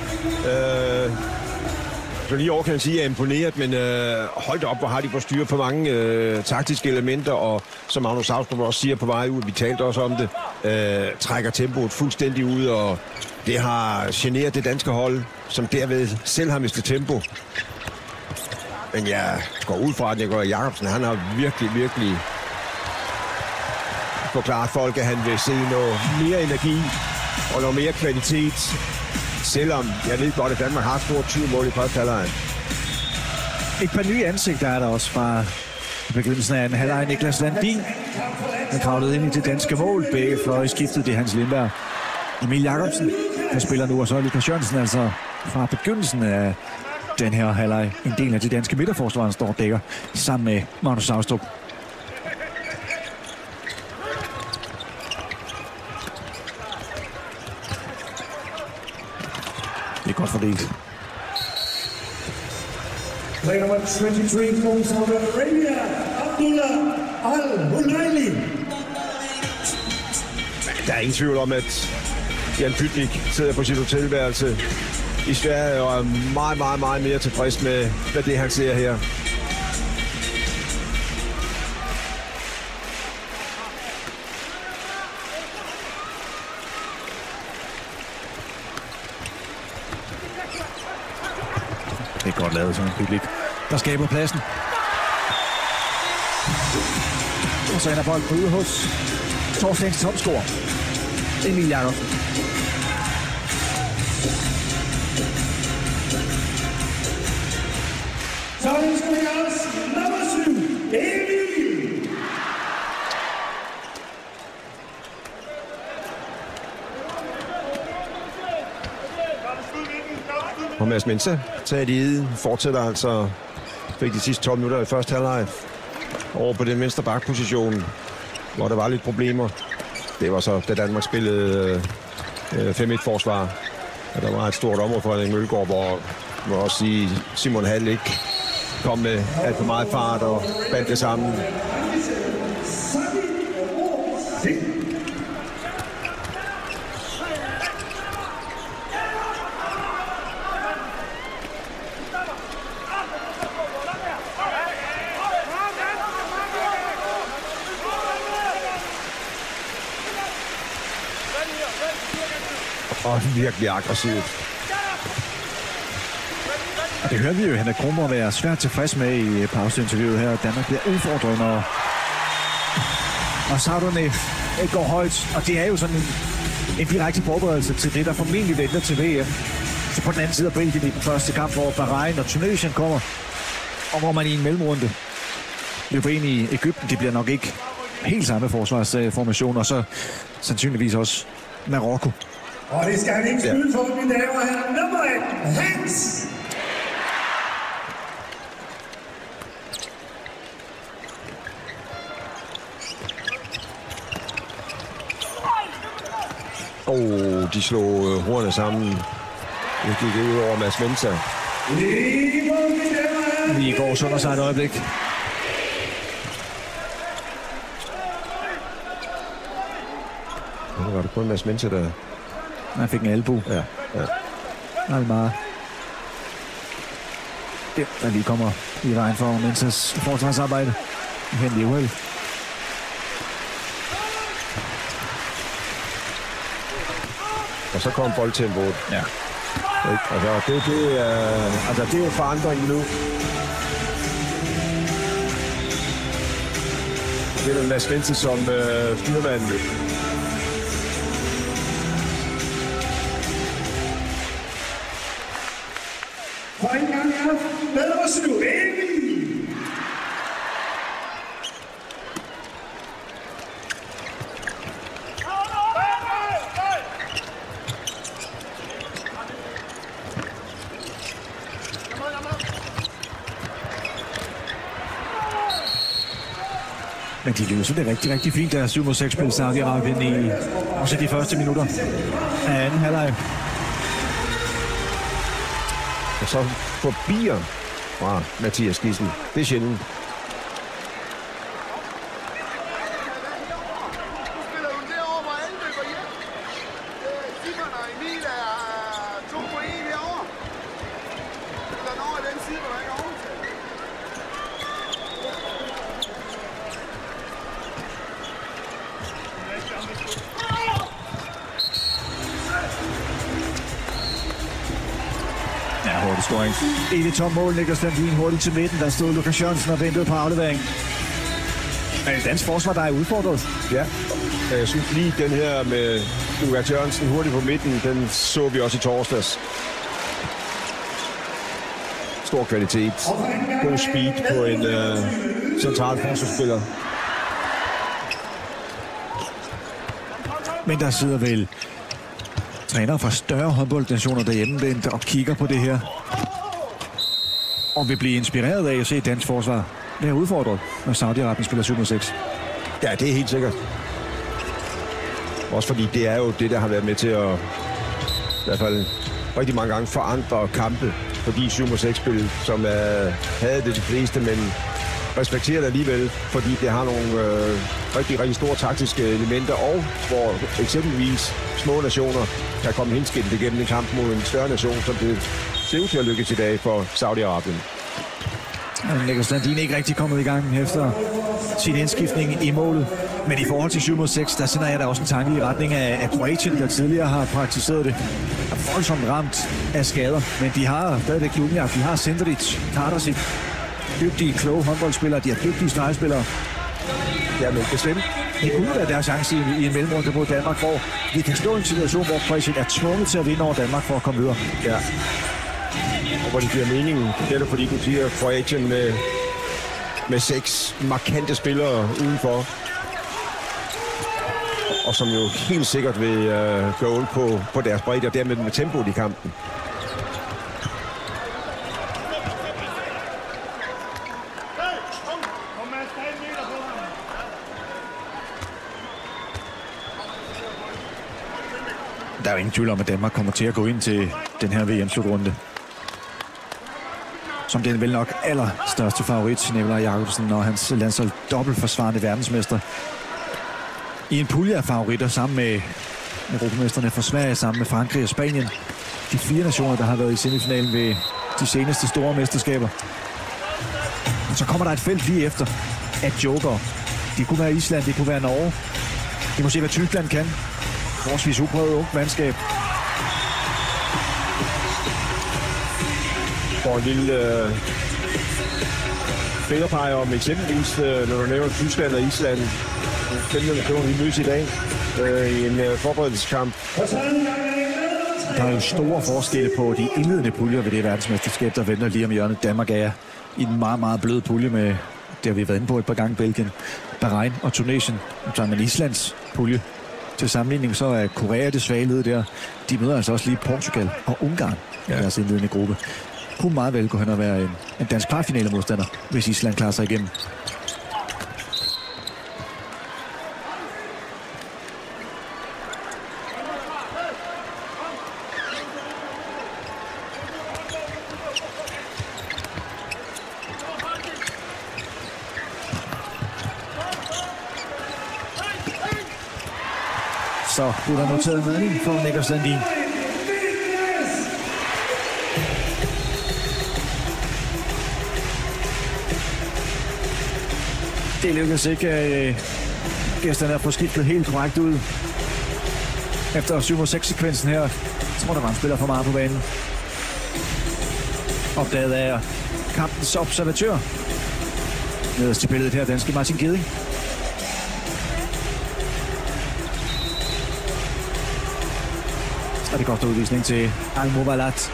så lige over kan jeg sige, at jeg er imponeret, men hold op, hvor har de på styr på mange taktiske elementer, og som Magnus Saustrup også siger på vej ud, vi talte også om det, trækker tempoet fuldstændig ud, og det har generet det danske hold, som derved selv har mistet tempo. Men jeg går ud fra, at Jacobsen, han har virkelig forklaret folk, at han vil se noget mere energi og noget mere kvalitet. Selvom jeg ved godt, at Danmark har stort 20 mål i første halvleg. Et par nye ansigter er der også fra begyndelsen af anden halvleg. Niklas Landin er kravlet ind i det danske mål. Begge fløje skiftede, det er Hans Lindberg. Emil Jacobsen, der spiller nu, og så er Lukas Jørgensen altså fra begyndelsen af den her halvleg. En del af det danske midterforsvar, står og dækker sammen med Magnus Saustrup. Det er godt fordelt. Play number 23 from Saudi Arabia, Abdullah Al-Hunaili. Der er ingen tvivl om, at Jan Pytlik sidder på sit hotelværelse i Sverige og er meget mere tilfreds med det, han ser her. Det er godt lavet, sådan en Pytlik, der skaber pladsen. Og så ender bolden ude hos Torstens topscorer, Emil Jacobsen. Så er det spillers nummer 7, Emil. Og Mads Mensah tager de fortsætter altså, fik de sidste 12 minutter i første halvleg over på den venstre bakposition, hvor der var lidt problemer. Det var så, da Danmark spillede 5-1-forsvar. Og der var et stort område for Henrik Mølgaard, hvor må også sige, Simon Hall ikke kom med alt for meget fart og bandt det sammen. Og virkelig aggressivt. Og det hører vi jo, Henrik Kronborg være svært tilfreds med i pauseinterviewet her. Danmark bliver udfordret, og Sauderne går højt. Og det er jo sådan en direkte forberedelse til det, der formentlig venter til VM. Så på den anden side af Belgien i den første kamp, hvor Bahrain og Tunesien kommer, og hvor man i en mellemrunde løber ind i Egypten. Det bliver nok ikke helt samme forsvarsformation, og så sandsynligvis også Marokko. Og det skal han ikke spille for, mine damer og herrer. Nummer 1, Hans. De slog hornene sammen. Det gik ud over Mads Mensah. Vi går sådan og så et øjeblik. Nu var det kun Mads Mensah, der... Han fik en albu. Ja. Almar. Det, der lige kommer i vejen for Mensahs forsvarsarbejde. Hen i uheld. Og så kom boldtempoet. Ja. Altså, det er jo forandringen nu. Det er Mads Mensah som styrmand. For en gang i aften, med os nu, Emil. Men de løser det rigtig fint, der 7-6 spil Saudi-Arabien i også de første minutter. af anden halvleg. Og så forbier fra Mathias Gissel. Det er sjældent. Et i tom mål, Niklas Landin hurtigt til midten. Der stod Lukas Jørgensen og ventede på aflevering. Men et dansk forsvar, der er udfordret. Ja, jeg synes lige den her med Lukas Jørgensen hurtigt på midten, den så vi også i torsdags. Stor kvalitet. God speed på en central forsvarsspiller. Men der sidder vel trænere fra større håndboldnationer derhjemme og kigger på det her. Og vil blive inspireret af at se dansk forsvar være udfordret, når Saudi-Arabien spiller 7-6. Ja, det er helt sikkert. Også fordi det er jo det, der har været med til at i hvert fald rigtig mange gange forandre kampe. Fordi 7-6-spil, som havde det de fleste, men respekterer det alligevel, fordi det har nogle rigtig, rigtig store taktiske elementer, og hvor eksempelvis små nationer kan komme henskilt igennem en kamp mod en større nation, som det ser ud til at lykkes i dag for Saudi-Arabien. Niklas Landin er ikke rigtig kommet i gang efter sin indskiftning i målet. Men i forhold til 7-6, der sender jeg da også en tanke i retning af Kroatien, der tidligere har praktiseret det. Er voldsomt ramt af skader, men de har stadigvæk Klubnjak, de har Sendric, Karasic, dygtige, kloge håndboldspillere, de har dygtige snegespillere. Ja, men bestemt. Det kunne være deres chance i en mellemrunde mod Danmark, hvor vi kan stå i en situation, hvor Kroatien er tvunget til at vinde over Danmark for at komme videre. Ja. Og hvor det giver meningen, det er fordi du siger Kroatien med 6 markante spillere udenfor. Og som jo helt sikkert vil gå ondt på deres bredde, og dermed med tempoet i kampen. Der er jo ingen tvivl om, at Danmark kommer til at gå ind til den her VM-slutrunde som den vel nok allerstørste favorit, Nikolaj Jakobsen og hans landshold dobbeltforsvarende verdensmester. I en pulje af favoritter sammen med europamesterne fra Sverige, sammen med Frankrig og Spanien. De 4 nationer, der har været i semifinalen ved de seneste store mesterskaber. Så kommer der et felt lige efter af joker. Det kunne være Island, det kunne være Norge. Vi må se, hvad Tyskland kan. Forholdsvis uprøvet ung mandskab. For en lille fingerpeger om eksempelvis, når du nævner Tyskland og Island. 15 nationer, vi mødes i dag i en forberedelseskamp. Der er jo store forskelle på de indledende puljer ved det verdensmesterskab, der venter lige om hjørnet. Danmark er i en meget, meget blød pulje med, det har vi været inde på et par gange, Belgien, Bahrain og Tunesien. Så er man Islands pulje. Til sammenligning så er Korea det svage led der. De møder altså også lige Portugal og Ungarn i deres indledende gruppe. Kunne meget vel gå hen og være en dansk kvartfinale modstander, hvis Island klarer sig igennem. Så bliver der noteret medning for Niklas Landin. Det lykkedes ikke gæsterne at få skiftet helt korrekt ud. Efter 7-6-sekvensen her, så må der var en spiller for meget på banen. Opdaget af kampens observatør. Nederst til billedet her, danske Martin Geding. Og det koster udvisning til Al-Mubalat.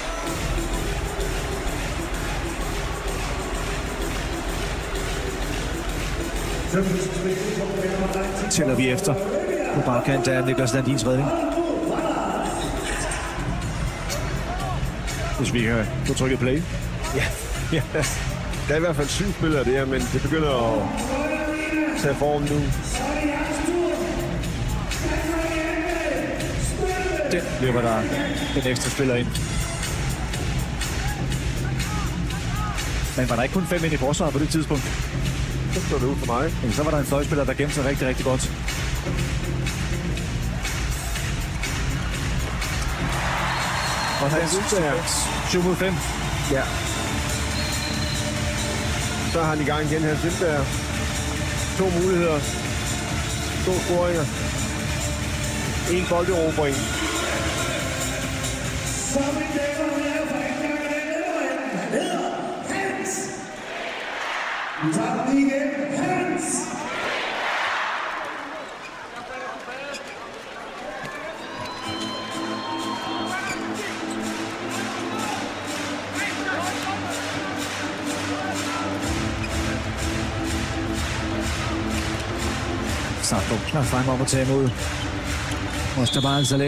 Tæller vi efter på bagkant af Niklas Landins redning. Hvis vi kan få trykket play. Ja. Der er i hvert fald 7 spillere der, men det begynder at tage form nu. den løber der den ekstra spiller ind. Men var der ikke kun 5 ind i forsvaret på det tidspunkt? Så står det ud for mig. Så var der en fløjspiller, der gemte sig rigtig, rigtig godt. Og han synes, det er 7 mod 5. Ja. Så har han i gang igen her. Sindberg. 2 muligheder. 2 scoringer. 1 bolderobring. Så mine damer og herrer, for anden gang i den han hedder Hans. Vi tager den igen. Hans. Sardrup klar frem om at tage imod Mustafa Al-Salem.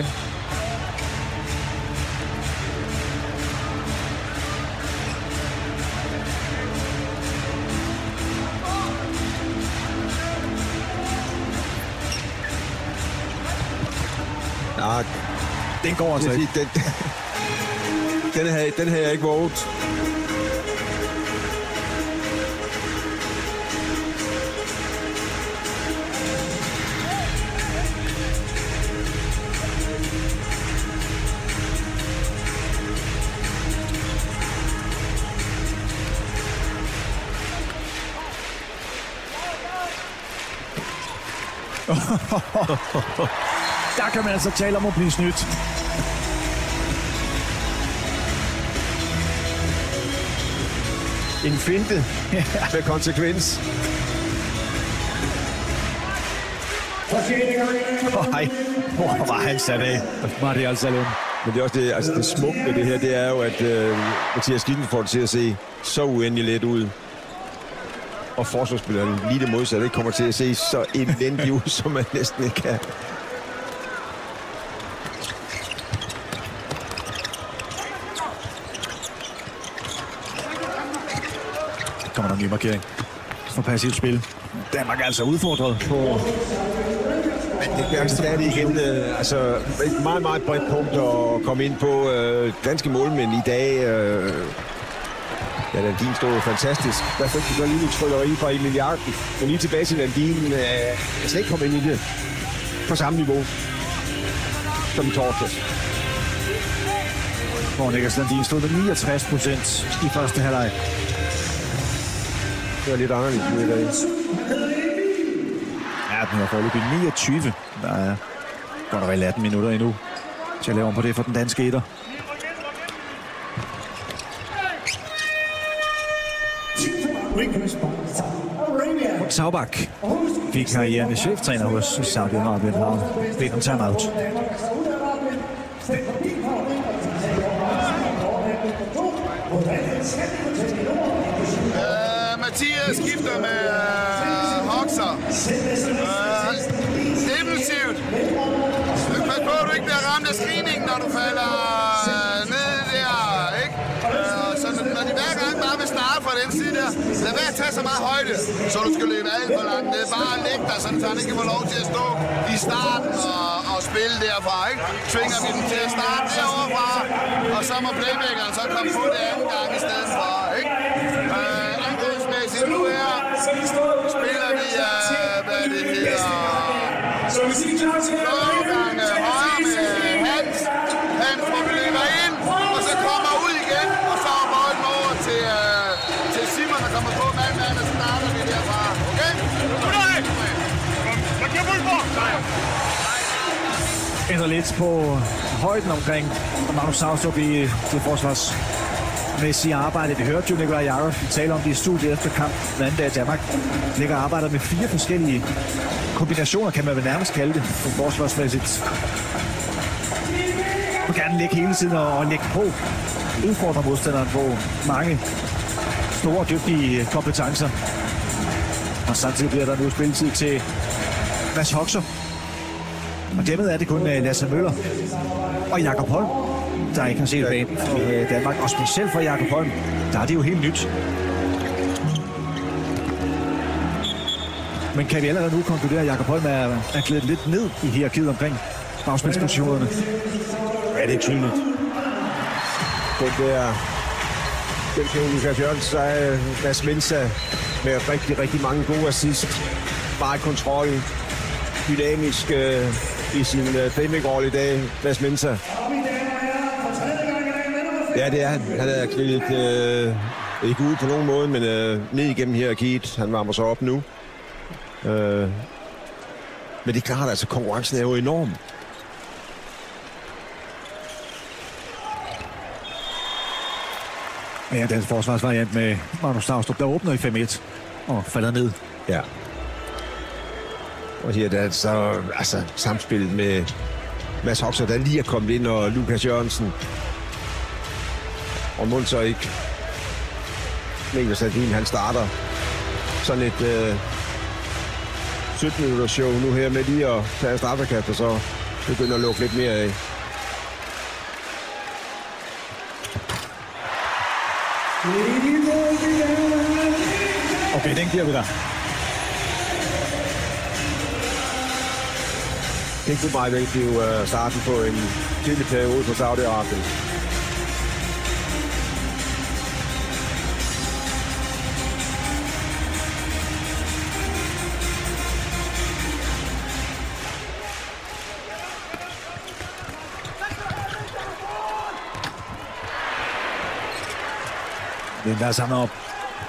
Ja, den går altså ikke. Den havde jeg ikke våget. Der kan man altså tale om at blive snydt. En finte med konsekvens. Nej, hvor var han sat af? Var det altså alene. Men det er også det, altså det smukke ved det her, det er jo, at Mathias Gitten får det til at se så uendelig let ud. Og forsvarsspilleren lige det modsatte, ikke kommer til at se så elendig ud, som man næsten ikke kan. Kommer der en ny markering for passivt spil. Danmark er altså udfordret på... Men det bliver stadig igen altså et meget, meget bredt punkt at komme ind på. Danske målmænd i dag... Ja, Landin stod jo fantastisk. Der fik vi så lige et trylleri fra Emil Jarken. Men lige tilbage til Landin, jeg slet ikke komme ind i det på samme niveau som i torsdags. Hvor Niklas Landin stod med 69% i første halvleg. Det var lidt anderledes nu i dag. Ja, den har foreløbig 29. Der er godt og vel 18 minutter endnu til at lave om på det for den danske etter. Saubak fik karrierende cheftræner hos Saudi-Arabien og bedt om timeout. Mathias skifter med Hoxer. Defensivt. Pas på, at du ikke bliver ramt af screeningen, når du falder ned der, ikke? Så når de hver gang bare vil starte fra den side der, lad være at tage så meget højde, så du skal løbe alt for langt ned. Bare læg dig, så han ikke får lov til at stå i starten og spille derfra, ikke? Tvinger vi dem til at starte deroverfra, og så må playmakeren så komme på det anden gang i stedet for, ikke? Angrebsmæssigt nu her spiller vi, hvad det hedder, fløjgange højre med Hans. Hans får vi løber ind, og så kommer ud igen, og så er bolden over til Simon, der kommer på mand, og så starter vi derfra. Okay? Ændrer lidt på højden omkring Magnus Saustrup i det forsvarsmæssige arbejde. Vi hørte jo Nikolaj Jakob tale om det i studiet efter kamp den anden dag. Danmark ligger og arbejder med 4 forskellige kombinationer, kan man vel nærmest kalde det, forsvarsmæssigt. Man kan gerne ligge hele tiden og lægge på. Udfordrer modstanderen på mange store og dygtige kompetencer. Og samtidig bliver der nu spilletid til Mads Hoxer. Og dermed er det kun Lasse Møller og Jakob Holm, der ikke har set banen for Danmark. Og specielt for Jakob Holm, der er det jo helt nyt. Men kan vi allerede nu konkludere, at Jakob Holm er glædet lidt ned i hierarkiet omkring bagspilspositionerne. Ja, det er tydeligt. Den kan Lukas Jørgensen, så er Mads Mensa med rigtig, rigtig mange gode assist. Bare kontrol. Dynamisk i sin playmaker-rolle i dag, Mads Mensa. Ja, det er han. Han er klædt ikke ude på nogen måde, men ned igennem hierarkiet. Han varmer sig op nu. Men det er klart, altså konkurrencen er jo enorm. Ja, dansk forsvarsvariant med Magnus Saustrup, der åbner i 5-1 og falder ned. Ja. Og her er det så samspillet med Mads Hoxer, der lige er kommet ind, og Lukas Jørgensen. Og Mål så ikke. Mikkel Sandin, han starter sådan et 17-minutters show nu her med lige at tage straffekast, og så begynder at lukke lidt mere af. Okay, den giver vi dig. Det kunne meget vel blive starten på en tidlig periode på Saudi-Arabien. Den der samler op.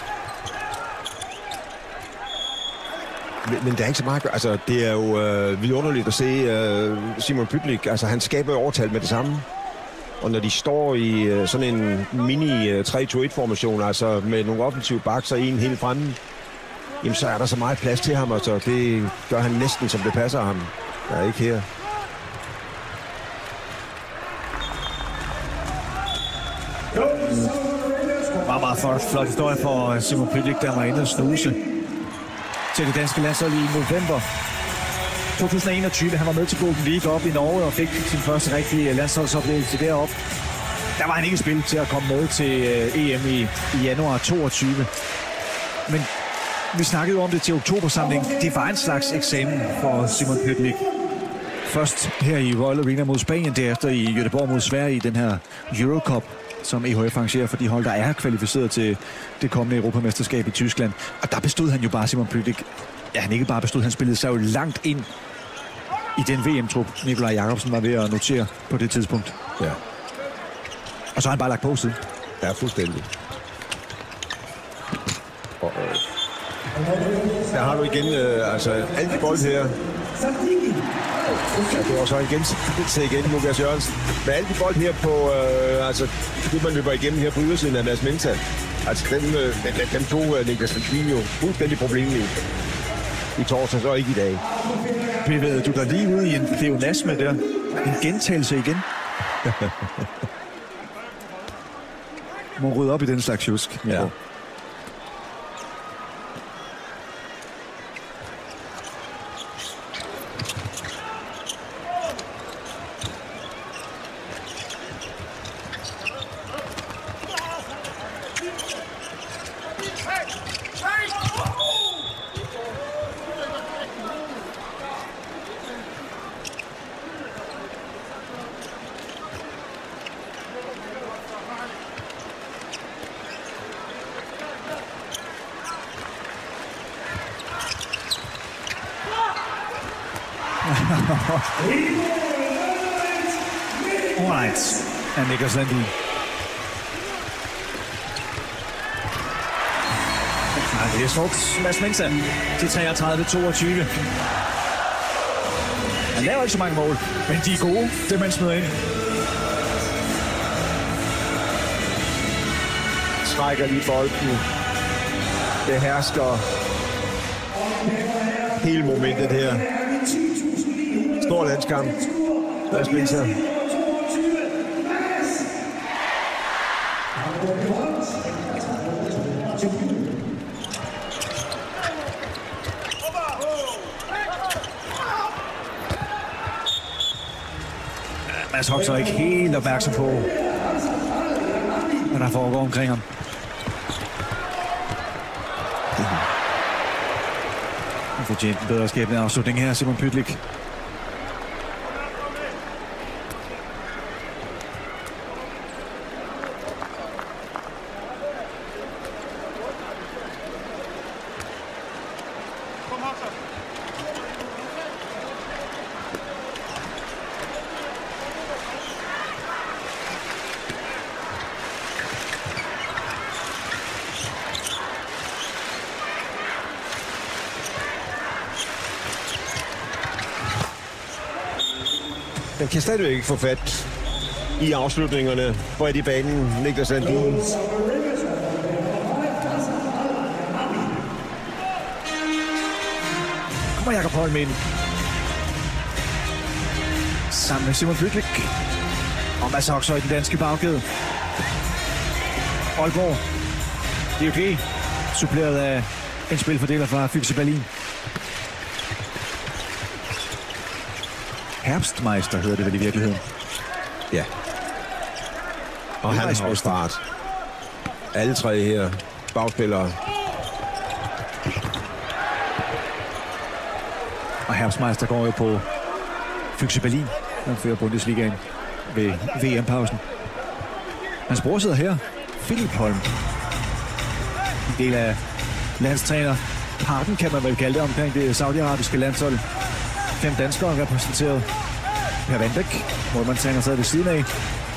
Men det er ikke så meget. Altså, det er jo vidunderligt at se Simon Pytlik. Altså, han skaber overtal med det samme. Og når de står i sådan en mini 3-2-1-formation, altså med nogle offensive backs og en helt fremme, jamen så er der så meget plads til ham, og så det gør han næsten, som det passer ham. Der er ikke her. Meget flot historie for Simon Pytlik, der var inde og snuse til det danske landshold i november 2021. Han var med til Golden League op i Norge og fik sin første rigtige landsholdsoplevelse deroppe. Der var han ikke i spil til at komme med til EM i januar 22. Men vi snakkede om det til oktobersamlingen. Det var en slags eksamen for Simon Pytlik. Først her i Royal Arena mod Spanien, derefter i Göteborg mod Sverige i den her Eurocup, som EHF arrangerer for de hold, der er kvalificeret til det kommende Europamesterskab i Tyskland. Og der bestod han jo bare, Simon Pytlik. Ja, han ikke bare bestod, han spillede sig jo langt ind i den VM-trup, Nikolaj Jakobsen var ved at notere på det tidspunkt. Ja. Og så har han bare lagt på siden. Ja, fuldstændig. Der har du igen, alt de bold her. Ja, det var så igen Lukas Jørgensen. Men alle de bold her på, det man løber igennem her på ydersiden af Mads Mensa. Altså dem tog Niklas Sandin jo fuldstændig problemet i torsdag, så ikke i dag. Bevægede du dig lige ud i en pleonasme der? En gentagelse igen? Må rydde op i den slags jusk. Ja. Alright. And Niklas Landin. Det er smukt. Mads Mensa til 33-22. Han laver ikke så mange mål, men de er gode, det man smider ind. Trækker lige bolden. Det hersker hele momentet her. Stor landskamp. Mads Mensa. Mads Hoxer er ikke helt opmærksom på, hvad der foregår omkring ham. Han fortjente en bedre skæbne afslutning her, Simon Pytlik. kan stadigvæk ikke få fat i afslutningerne bredt i banen. Niklas Landin. Kommer Jakob Holm ind. Sammen med Simon Byklik. Og Mads Oxhøj i den danske bagkæde. Aalborg. DOG. Suppleret af en spilfordeler fra Füchse Berlin. Herbstmeister hedder det vel i virkeligheden. Ja. Og han har start. Alle tre her bagspillere. Og Herbstmeister går jo på Füchse Berlin. Han fører Bundesligaen ved VM-pausen. Hans bror sidder her. Philip Holm. En del af landstræner parken, kan man vel kalde det, omkring det saudiarabiske landshold. 5 danskere repræsenteret. Per Vandbæk, målmandstræner, sad ved siden af.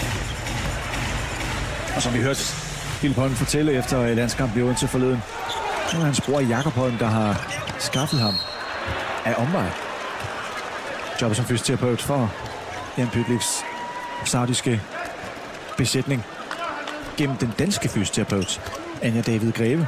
Og som vi hørte Philip Holm fortælle efter landskampen i Odense forleden, nu er hans bror Jakob Holm, der har skaffet ham af omvej jobbet som fysioterapeut for Jan Pytliks saudiske besætning gennem den danske fysioterapeut Anja David Greve.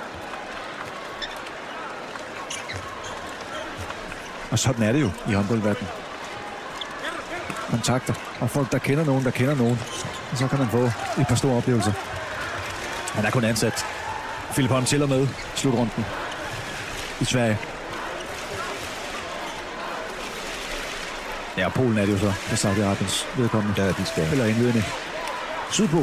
Og sådan er det jo i håndboldverdenen. Kontakter og folk, der kender nogen, og så kan man få et par store oplevelser. Han er kun ansat. Philip Holm tæller med slutrunden i Sverige. Ja, Polen er det jo så, for Saudi-Arabiens vedkommende. Ja, de skal. Eller indledende sydpå.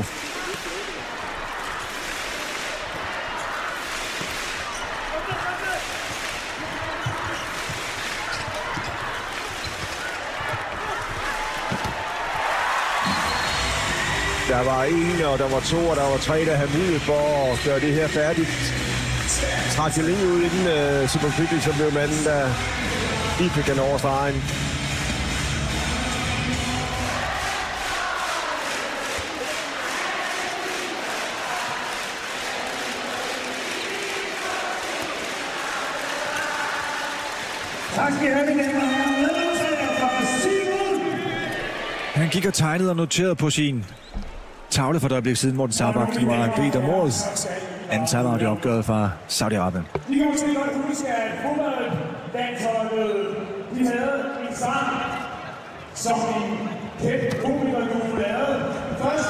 Der var en, og der var 2, og der var 3, der havde mulighed for at gøre det her færdigt. Trak det længe ud inden Simon Byklik, så blev manden, der lige fik den over stregen. Tak skal I have, mine damer og herrer. Medlemslærer fra Simon. Han gik og tegnede og noterede på sin tavle for et øjeblik siden, Morten Saubak. Nu var han bedt om året. Anden timeout i opgøret fra Saudi-Arabien. De kan måske godt huske, at fodboldlandsholdet, de havde en sang, som en kæmpe publikum lavede. Først,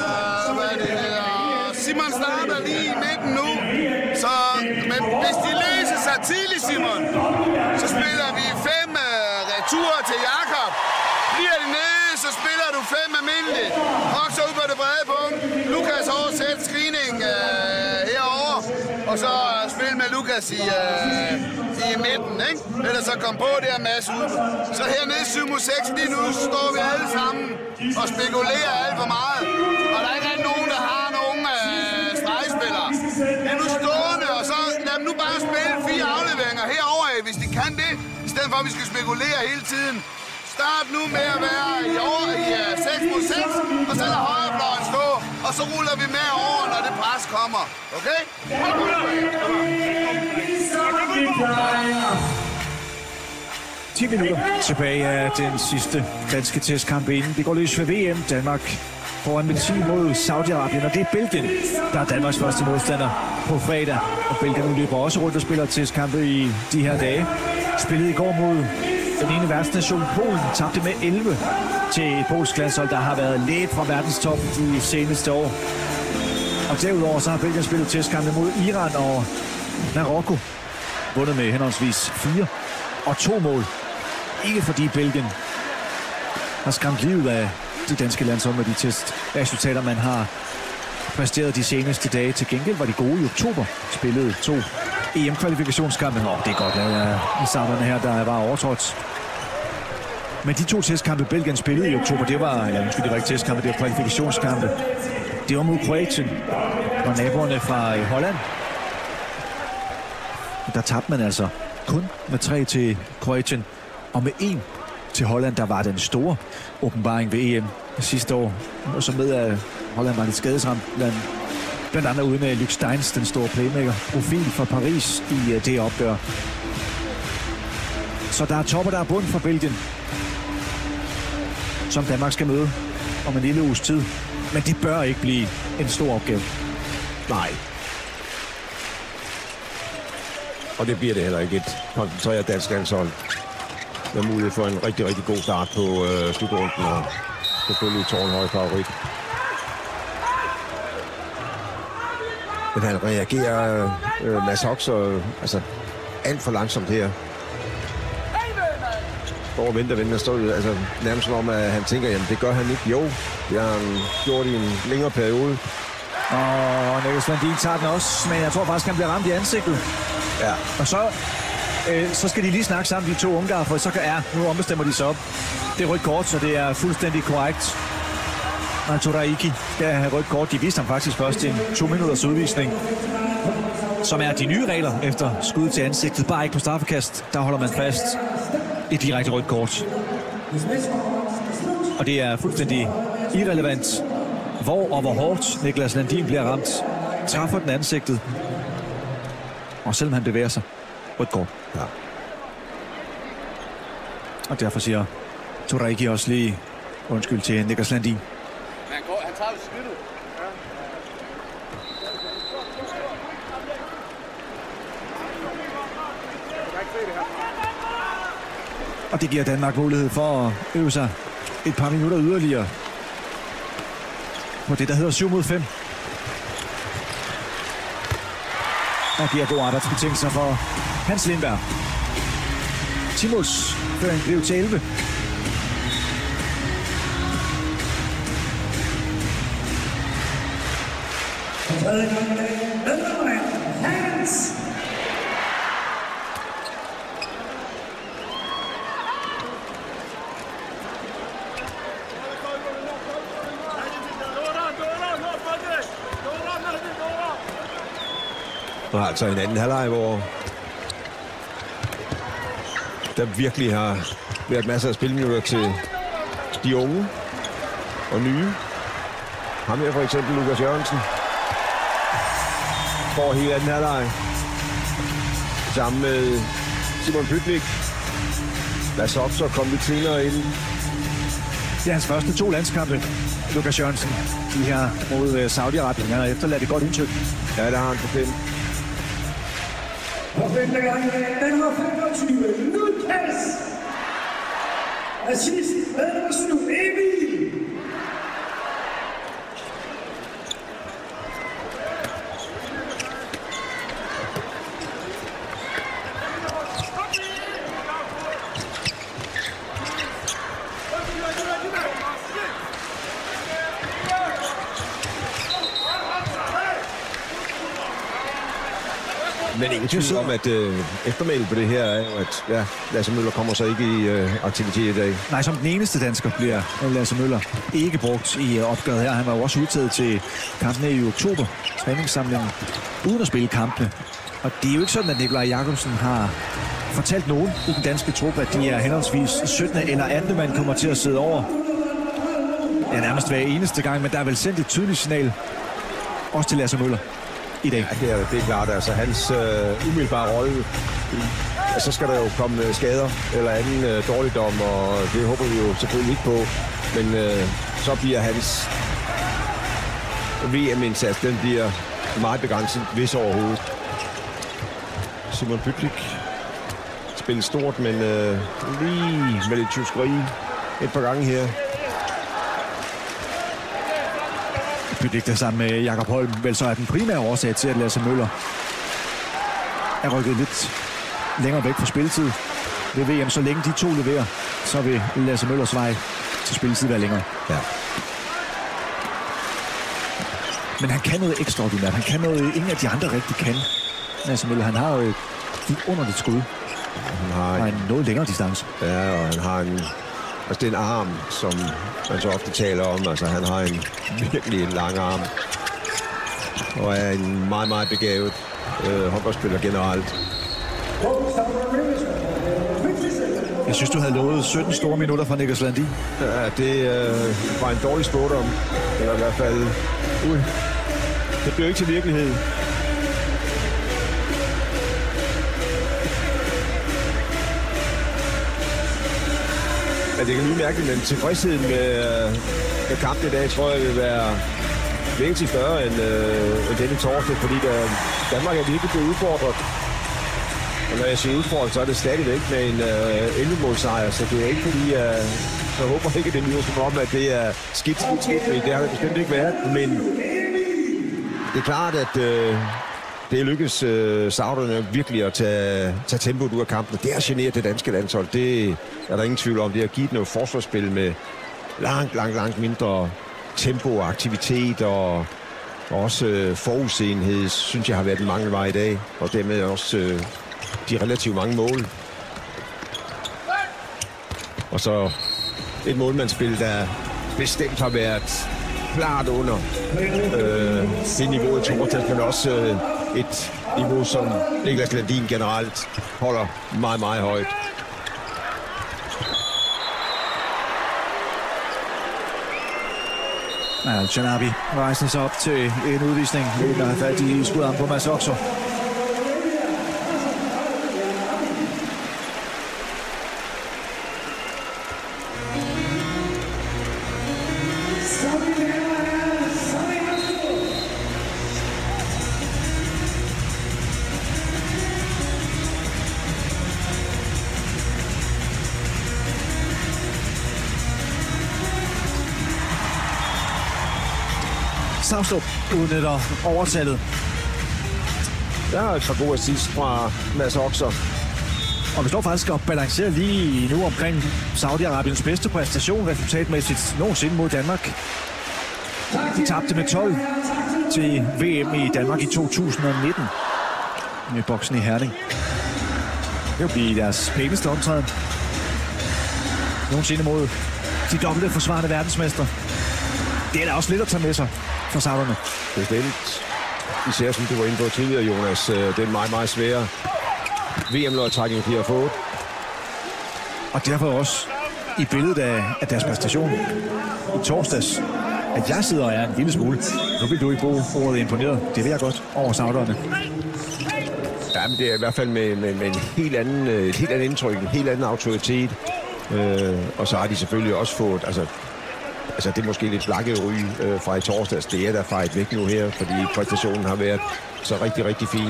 Simon starter lige i midten nu, så men hvis de løser sig tidligt, Simon, så spiller vi 5 returer til Jakob. Bliver de nede, så spiller du 5 almindeligt. Hok så ud på det brede punkt. Lukas oversæt screening herovre, og så spil med Lukas i midten, ikke? Ellers så kom på der masse ud. Så hernede 7-6, lige nu står vi alle sammen og spekulerer alt for meget. Og der er ikke nogen, der har nogen stregspillere. Det er nu stående, og så lad dem nu bare spille 4 afleveringer herovre, hvis de kan det, i stedet for at vi skal spekulere hele tiden. Start nu med at være i 6-6, og så lader højrefløjen stå, og så ruller vi med over, når det pres kommer. Okay? 10 minutter tilbage af den sidste danske testkamp inden. Det går løs for VM. Danmark foran med 10 mod Saudi-Arabien, og det er Belgien, der er Danmarks første modstander på fredag. Og Belgien løber også rundt og spiller testkampe i de her dage. Spillede i går mod den ene værtsnation Polen, tabte med 11 til et polsk landshold, der har været lidt fra verdenstoppen de seneste år. Og derudover så har Belgien spillet testkampe mod Iran og Marokko, vundet med henholdsvis 4 og 2 mål. Ikke fordi Belgien har skræmt livet af de danske landshold med de testresultater, man har præsteret de seneste dage. Til gengæld var de gode i oktober, spillede 2 EM-kvalifikationskampe. Det er godt lavet af isarterne her, der var overtrådt. Men de 2 testkampe, Belgien spillede i oktober, det var ikke testkampe, det var kvalifikationskampe. Det var mod Kroatien og naboerne fra Holland. Der tabte man altså kun med 3 til Kroatien og med 1 til Holland, der var den store åbenbaring ved EM sidste år. Og så med at Holland var lidt skadesramt, blandt andet uden Luc Steins, den store playmaker-profil fra Paris i det opgør. Så der er top og der er bund for Belgien. som Danmark skal møde om en lille uges tid. Men det bør ikke blive en stor opgave. Nej. Og det bliver det heller ikke, et koncentreret dansk landshold. Der er mulighed for en rigtig, rigtig god start på slutrunden, og selvfølgelig tårnhøj favorit. Men han reagerer, Mads Hoxer, altså alt for langsomt her. Står og venter, står altså nærmest som om, at han tænker, jamen det gør han ikke. Jo, det har han gjort i en længere periode. Og Niklas Landin tager den også, men jeg tror faktisk, han bliver ramt i ansigtet. Ja. Og så skal de lige snakke sammen, de to ungarer, for så nu ombestemmer de sig op. Det er rødt kort, så det er fuldstændig korrekt. Og Toraiki skal have rødt kort. De viste ham faktisk først en 2 minutters udvisning, som er de nye regler efter skud til ansigtet. Bare ikke på straffekast. Der holder man fast et direkte rødt kort. Og det er fuldstændig irrelevant, hvor hårdt Niklas Landin bliver ramt. Træffer den ansigtet. Og selvom han bevæger sig, rødt kort. Ja. Og derfor siger Toraiki også lige undskyld til Niklas Landin. Han tager jo skridtet. Og det giver Danmark mulighed for at øve sig et par minutter yderligere på det, der hedder 7 mod 5. Og giver gode arbejdsbetingelser for Hans Lindberg. Timos føring blev til 11. Hans. Og altså en anden halvleg, hvor der virkelig har været masser af spilminutter til de unge og nye. Ham her for eksempel Lukas Jørgensen får hele anden halvleg sammen med Simon Pytlik. Mads Hoxer kom lidt senere ind. Det er hans første 2 landskampe, Lukas Jørgensen. De her mod Saudi-Arabien. Han har efterladt et godt indtryk. Ja, det har han på 5. Og 5. gang den var 25. Lukas. Assist med 7. Emil. Men ingen tvivl om, at eftermælet på det her er jo, at Lasse Møller kommer så ikke i aktivitet i dag. Nej, som den eneste dansker bliver Lasse Møller ikke brugt i opgøret her. Han var jo også udtaget til kampene i oktober, træningssamlingen, uden at spille kampene. Og det er jo ikke sådan, at Nikolaj Jakobsen har fortalt nogen i den danske trup, at de er henholdsvis 17. eller 18. man kommer til at sidde over. Ja, nærmest hver eneste gang, men der er vel sendt et tydeligt signal også til Lasse Møller i dag. Ja, det er klart. Altså hans umiddelbare rolle, så skal der jo komme skader eller anden dårligdom, og det håber vi jo selvfølgelig ikke på. Men så bliver hans VM-indsats, den bliver meget begrænset, hvis overhovedet. Simon Pytlik spiller stort, men lige med lidt tyskeri et par gange her. Pytlik der sammen med Jakob Holm, vel så er den primære årsag til, at Lasse Møller er rykket lidt længere væk fra spilletid ved VM. Så længe de to leverer, så vil Lasse Møllers vej til spilletid være længere. Ja. Men han kan noget ekstraordinært. Han kan noget, ingen af de andre rigtig kan. Lasse Møller, han har jo et underligt skud. Han har en noget længere distance. Ja, og han har en... Altså, det er en arm, som man så ofte taler om. Altså, han har en virkelig lang arm. Og er en meget, meget begavet håndboldspiller generelt. Jeg synes, du havde lovet 17 store minutter fra Niklas Landin. Ja, det var en dårlig spådom. Eller i hvert fald... det blev ikke til virkelighed. det kan lyde mærkeligt, men tilfredsheden med kampen i dag, tror jeg, vil være væsentligt større end denne torsdag, fordi Danmark er virkelig blevet udfordret. Og når jeg siger udfordret, så er det stadigvæk med en 11-målsejr, så det er ikke fordi, jeg håber ikke, at det lyder som om, at det er skidt. Det har det bestemt ikke været, men det er klart, at det lykkes sauderne virkelig at tage tempoet ud af kampen. Det har generet det danske landshold. Det er der ingen tvivl om. Det har givet noget forsvarsspil med langt mindre tempo og aktivitet og også forudseenhed, synes jeg har været en mangelvare i dag. Og dermed også de relativt mange mål. Og så et målmandsspil, der bestemt har været klart under det niveau i torsdags, men også et niveau, som Niklas Landin generelt holder meget, meget højt. Janabi rejser sig op til en udvisning, der har fat i skuderen på Mads Oxer. Savstrup udnytter overtallet. Der er et par gode assist fra Mads Oxer. Og vi står faktisk og balancerer lige nu omkring Saudi-Arabiens bedste præstation resultatmæssigt nogensinde mod Danmark. De tabte med 12 til VM i Danmark i 2019 med boksen i Herning. Det vil blive deres pæneste optræden nogensinde mod de dobbelte forsvarende verdensmestre. Det er da også lidt at tage med sig for sauderne. Bestemt. Især som du var inde på tidligere, Jonas. Det er meget, meget svære VM-lodtrækning, de har fået. Og derfor også i billedet af deres præstation i torsdags, at jeg sidder og er en lille smule. Nu vil du ikke bruge ordet imponeret. Det vil jeg godt over sauderne. Ja, men det er i hvert fald med en helt anden, et helt andet indtryk, en helt anden autoritet. Og så har de selvfølgelig også fået, altså det er måske lidt blakke ryg fra i torsdags. Det er der fejret væk nu her, fordi præstationen har været så rigtig, rigtig fin.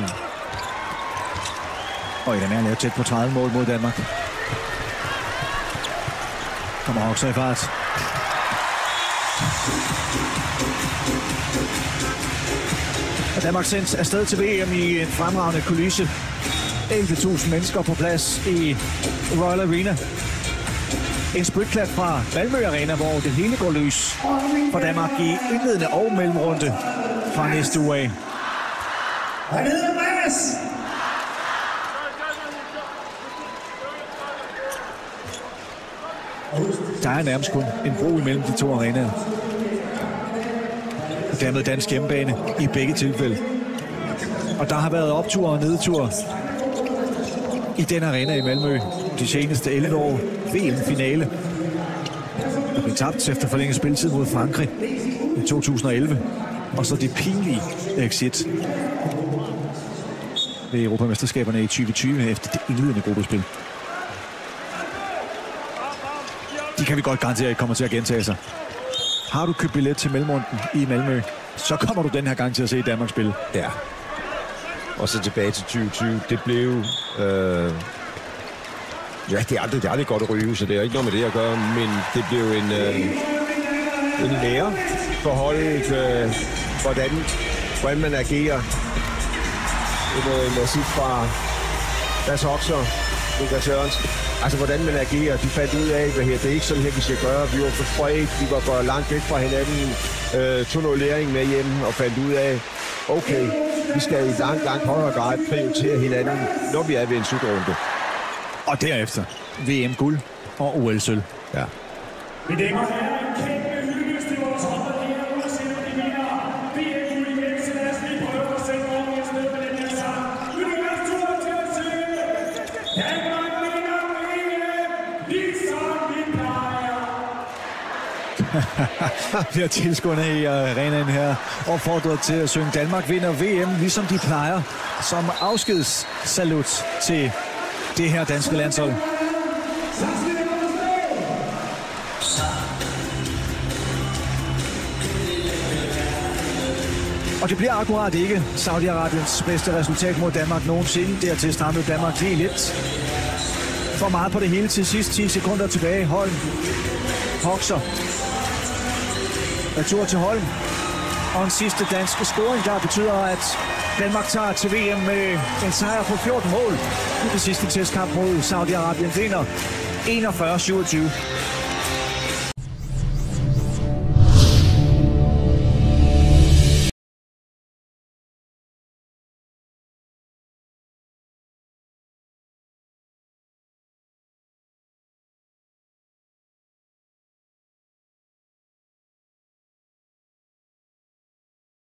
Og Ida Merle er tæt på 30 mål mod Danmark. Kommer også i fart. Og Danmark sendt afsted til VM i en fremragende kulisse. 11.000 mennesker på plads i Royal Arena. En spritklat fra Malmø Arena, hvor det hele går løs for Danmark i indledende og mellemrunde fra næste uge af. Der er nærmest kun en bro imellem de to arenaer. Og dermed dansk hjemmebane i begge tilfælde. Og der har været optur og nedtur i den arena i Malmø de seneste 11 år. VM-finale. Der blev tabt efter forlænget spilletid mod Frankrig i 2011. Og så det pinlige exit ved Europamesterskaberne i 2020 efter det indledende gruppespil. De kan vi godt garantere ikke kommer til at gentage sig. Har du købt billet til mellemrunden i Malmø, så kommer du den her gang til at se Danmark spille. Ja. Og så tilbage til 2020. Det blev... Ja, det er aldrig godt at ryge, så det er ikke noget med det at gøre, men det blev en lære forhold, hvordan man agerer. En assist fra Mads Oxer, Niklas Sørensen. Altså, hvordan man agerer. De fandt ud af, det er ikke sådan her, vi skal gøre. Vi var for spredt, vi var for langt væk fra hinanden. Tog noget læring med hjem og fandt ud af, okay, vi skal i langt højere grad prioritere hinanden, når vi er ved en slutrunde. Og derefter VM-guld og OL-sølv. Ja. Mine damer og herrer, en kæmpe hyldest til vores håndboldlæger, uanset om de vinder VM-guld igen, så lad os lige prøve at sætte ordentligt ned med den her sang. Hyldest tur til at sige, Danmark vinder VM, ligesom vi plejer. Bliver tilskuerne i arenaen her opfordret til at synge Danmark vinder VM, ligesom de plejer, som afskedssalut til det her danske landshold. Og det bliver akkurat ikke Saudi-Arabiens bedste resultat mod Danmark nogensinde. Dertil strammede Danmark lige lidt. For meget på det hele til sidst. 10 sekunder tilbage. Holm. Hokser. Retur til Holm. Og en sidste danske scoring, der betyder, at Danmark tager til VM med en sejr på 14 mål. I det sidste testkamp mod Saudi-Arabien vinder 41-27.